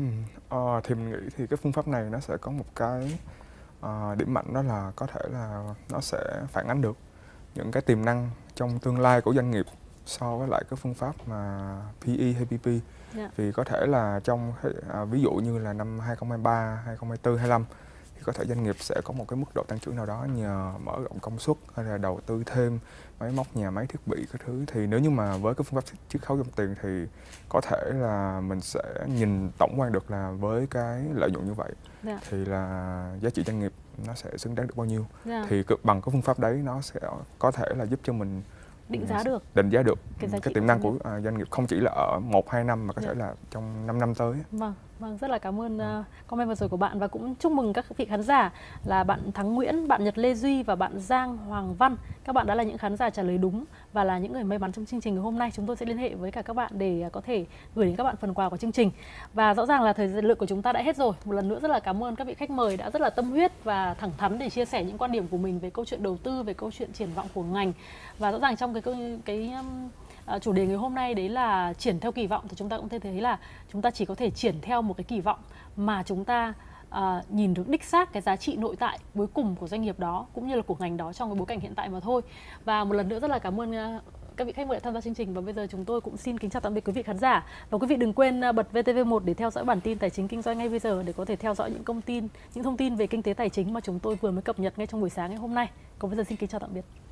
Thì mình nghĩ thì cái phương pháp này nó sẽ có một cái điểm mạnh, đó là có thể là nó sẽ phản ánh được những cái tiềm năng trong tương lai của doanh nghiệp so với lại cái phương pháp mà PE hay PP. Vì có thể là trong ví dụ như là năm 2023, 2024, 2025 thì có thể doanh nghiệp sẽ có một cái mức độ tăng trưởng nào đó nhờ mở rộng công suất hay là đầu tư thêm máy móc, nhà máy, thiết bị các thứ. Thì nếu như mà với cái phương pháp chiết khấu dòng tiền thì có thể là mình sẽ nhìn tổng quan được là với cái lợi nhuận như vậy thì là giá trị doanh nghiệp nó sẽ xứng đáng được bao nhiêu. Thì bằng cái phương pháp đấy nó sẽ có thể là giúp cho mình định giá được cái tiềm năng của doanh nghiệp, không chỉ là ở 1-2 năm mà có thể là trong 5 năm tới. Vâng, rất là cảm ơn comment vừa rồi của bạn, và cũng chúc mừng các vị khán giả là bạn Thắng Nguyễn, bạn Nhật Lê Duy và bạn Giang Hoàng Văn. Các bạn đã là những khán giả trả lời đúng và là những người may mắn trong chương trình ngày hôm nay. Chúng tôi sẽ liên hệ với cả các bạn để có thể gửi đến các bạn phần quà của chương trình. Và rõ ràng là thời lượng của chúng ta đã hết rồi. Một lần nữa rất là cảm ơn các vị khách mời đã rất là tâm huyết và thẳng thắn để chia sẻ những quan điểm của mình về câu chuyện đầu tư, về câu chuyện triển vọng của ngành. Và rõ ràng trong cái chủ đề ngày hôm nay đấy là triển theo kỳ vọng, thì chúng ta cũng thấy là chúng ta chỉ có thể triển theo một cái kỳ vọng mà chúng ta nhìn được đích xác cái giá trị nội tại cuối cùng của doanh nghiệp đó cũng như là của ngành đó trong cái bối cảnh hiện tại mà thôi. Và một lần nữa rất là cảm ơn các vị khách mời đã tham gia chương trình, và bây giờ chúng tôi cũng xin kính chào tạm biệt quý vị khán giả. Và quý vị đừng quên bật VTV1 để theo dõi bản tin Tài chính Kinh doanh ngay bây giờ, để có thể theo dõi những thông tin về kinh tế tài chính mà chúng tôi vừa mới cập nhật ngay trong buổi sáng ngày hôm nay. Còn bây giờ xin kính chào tạm biệt.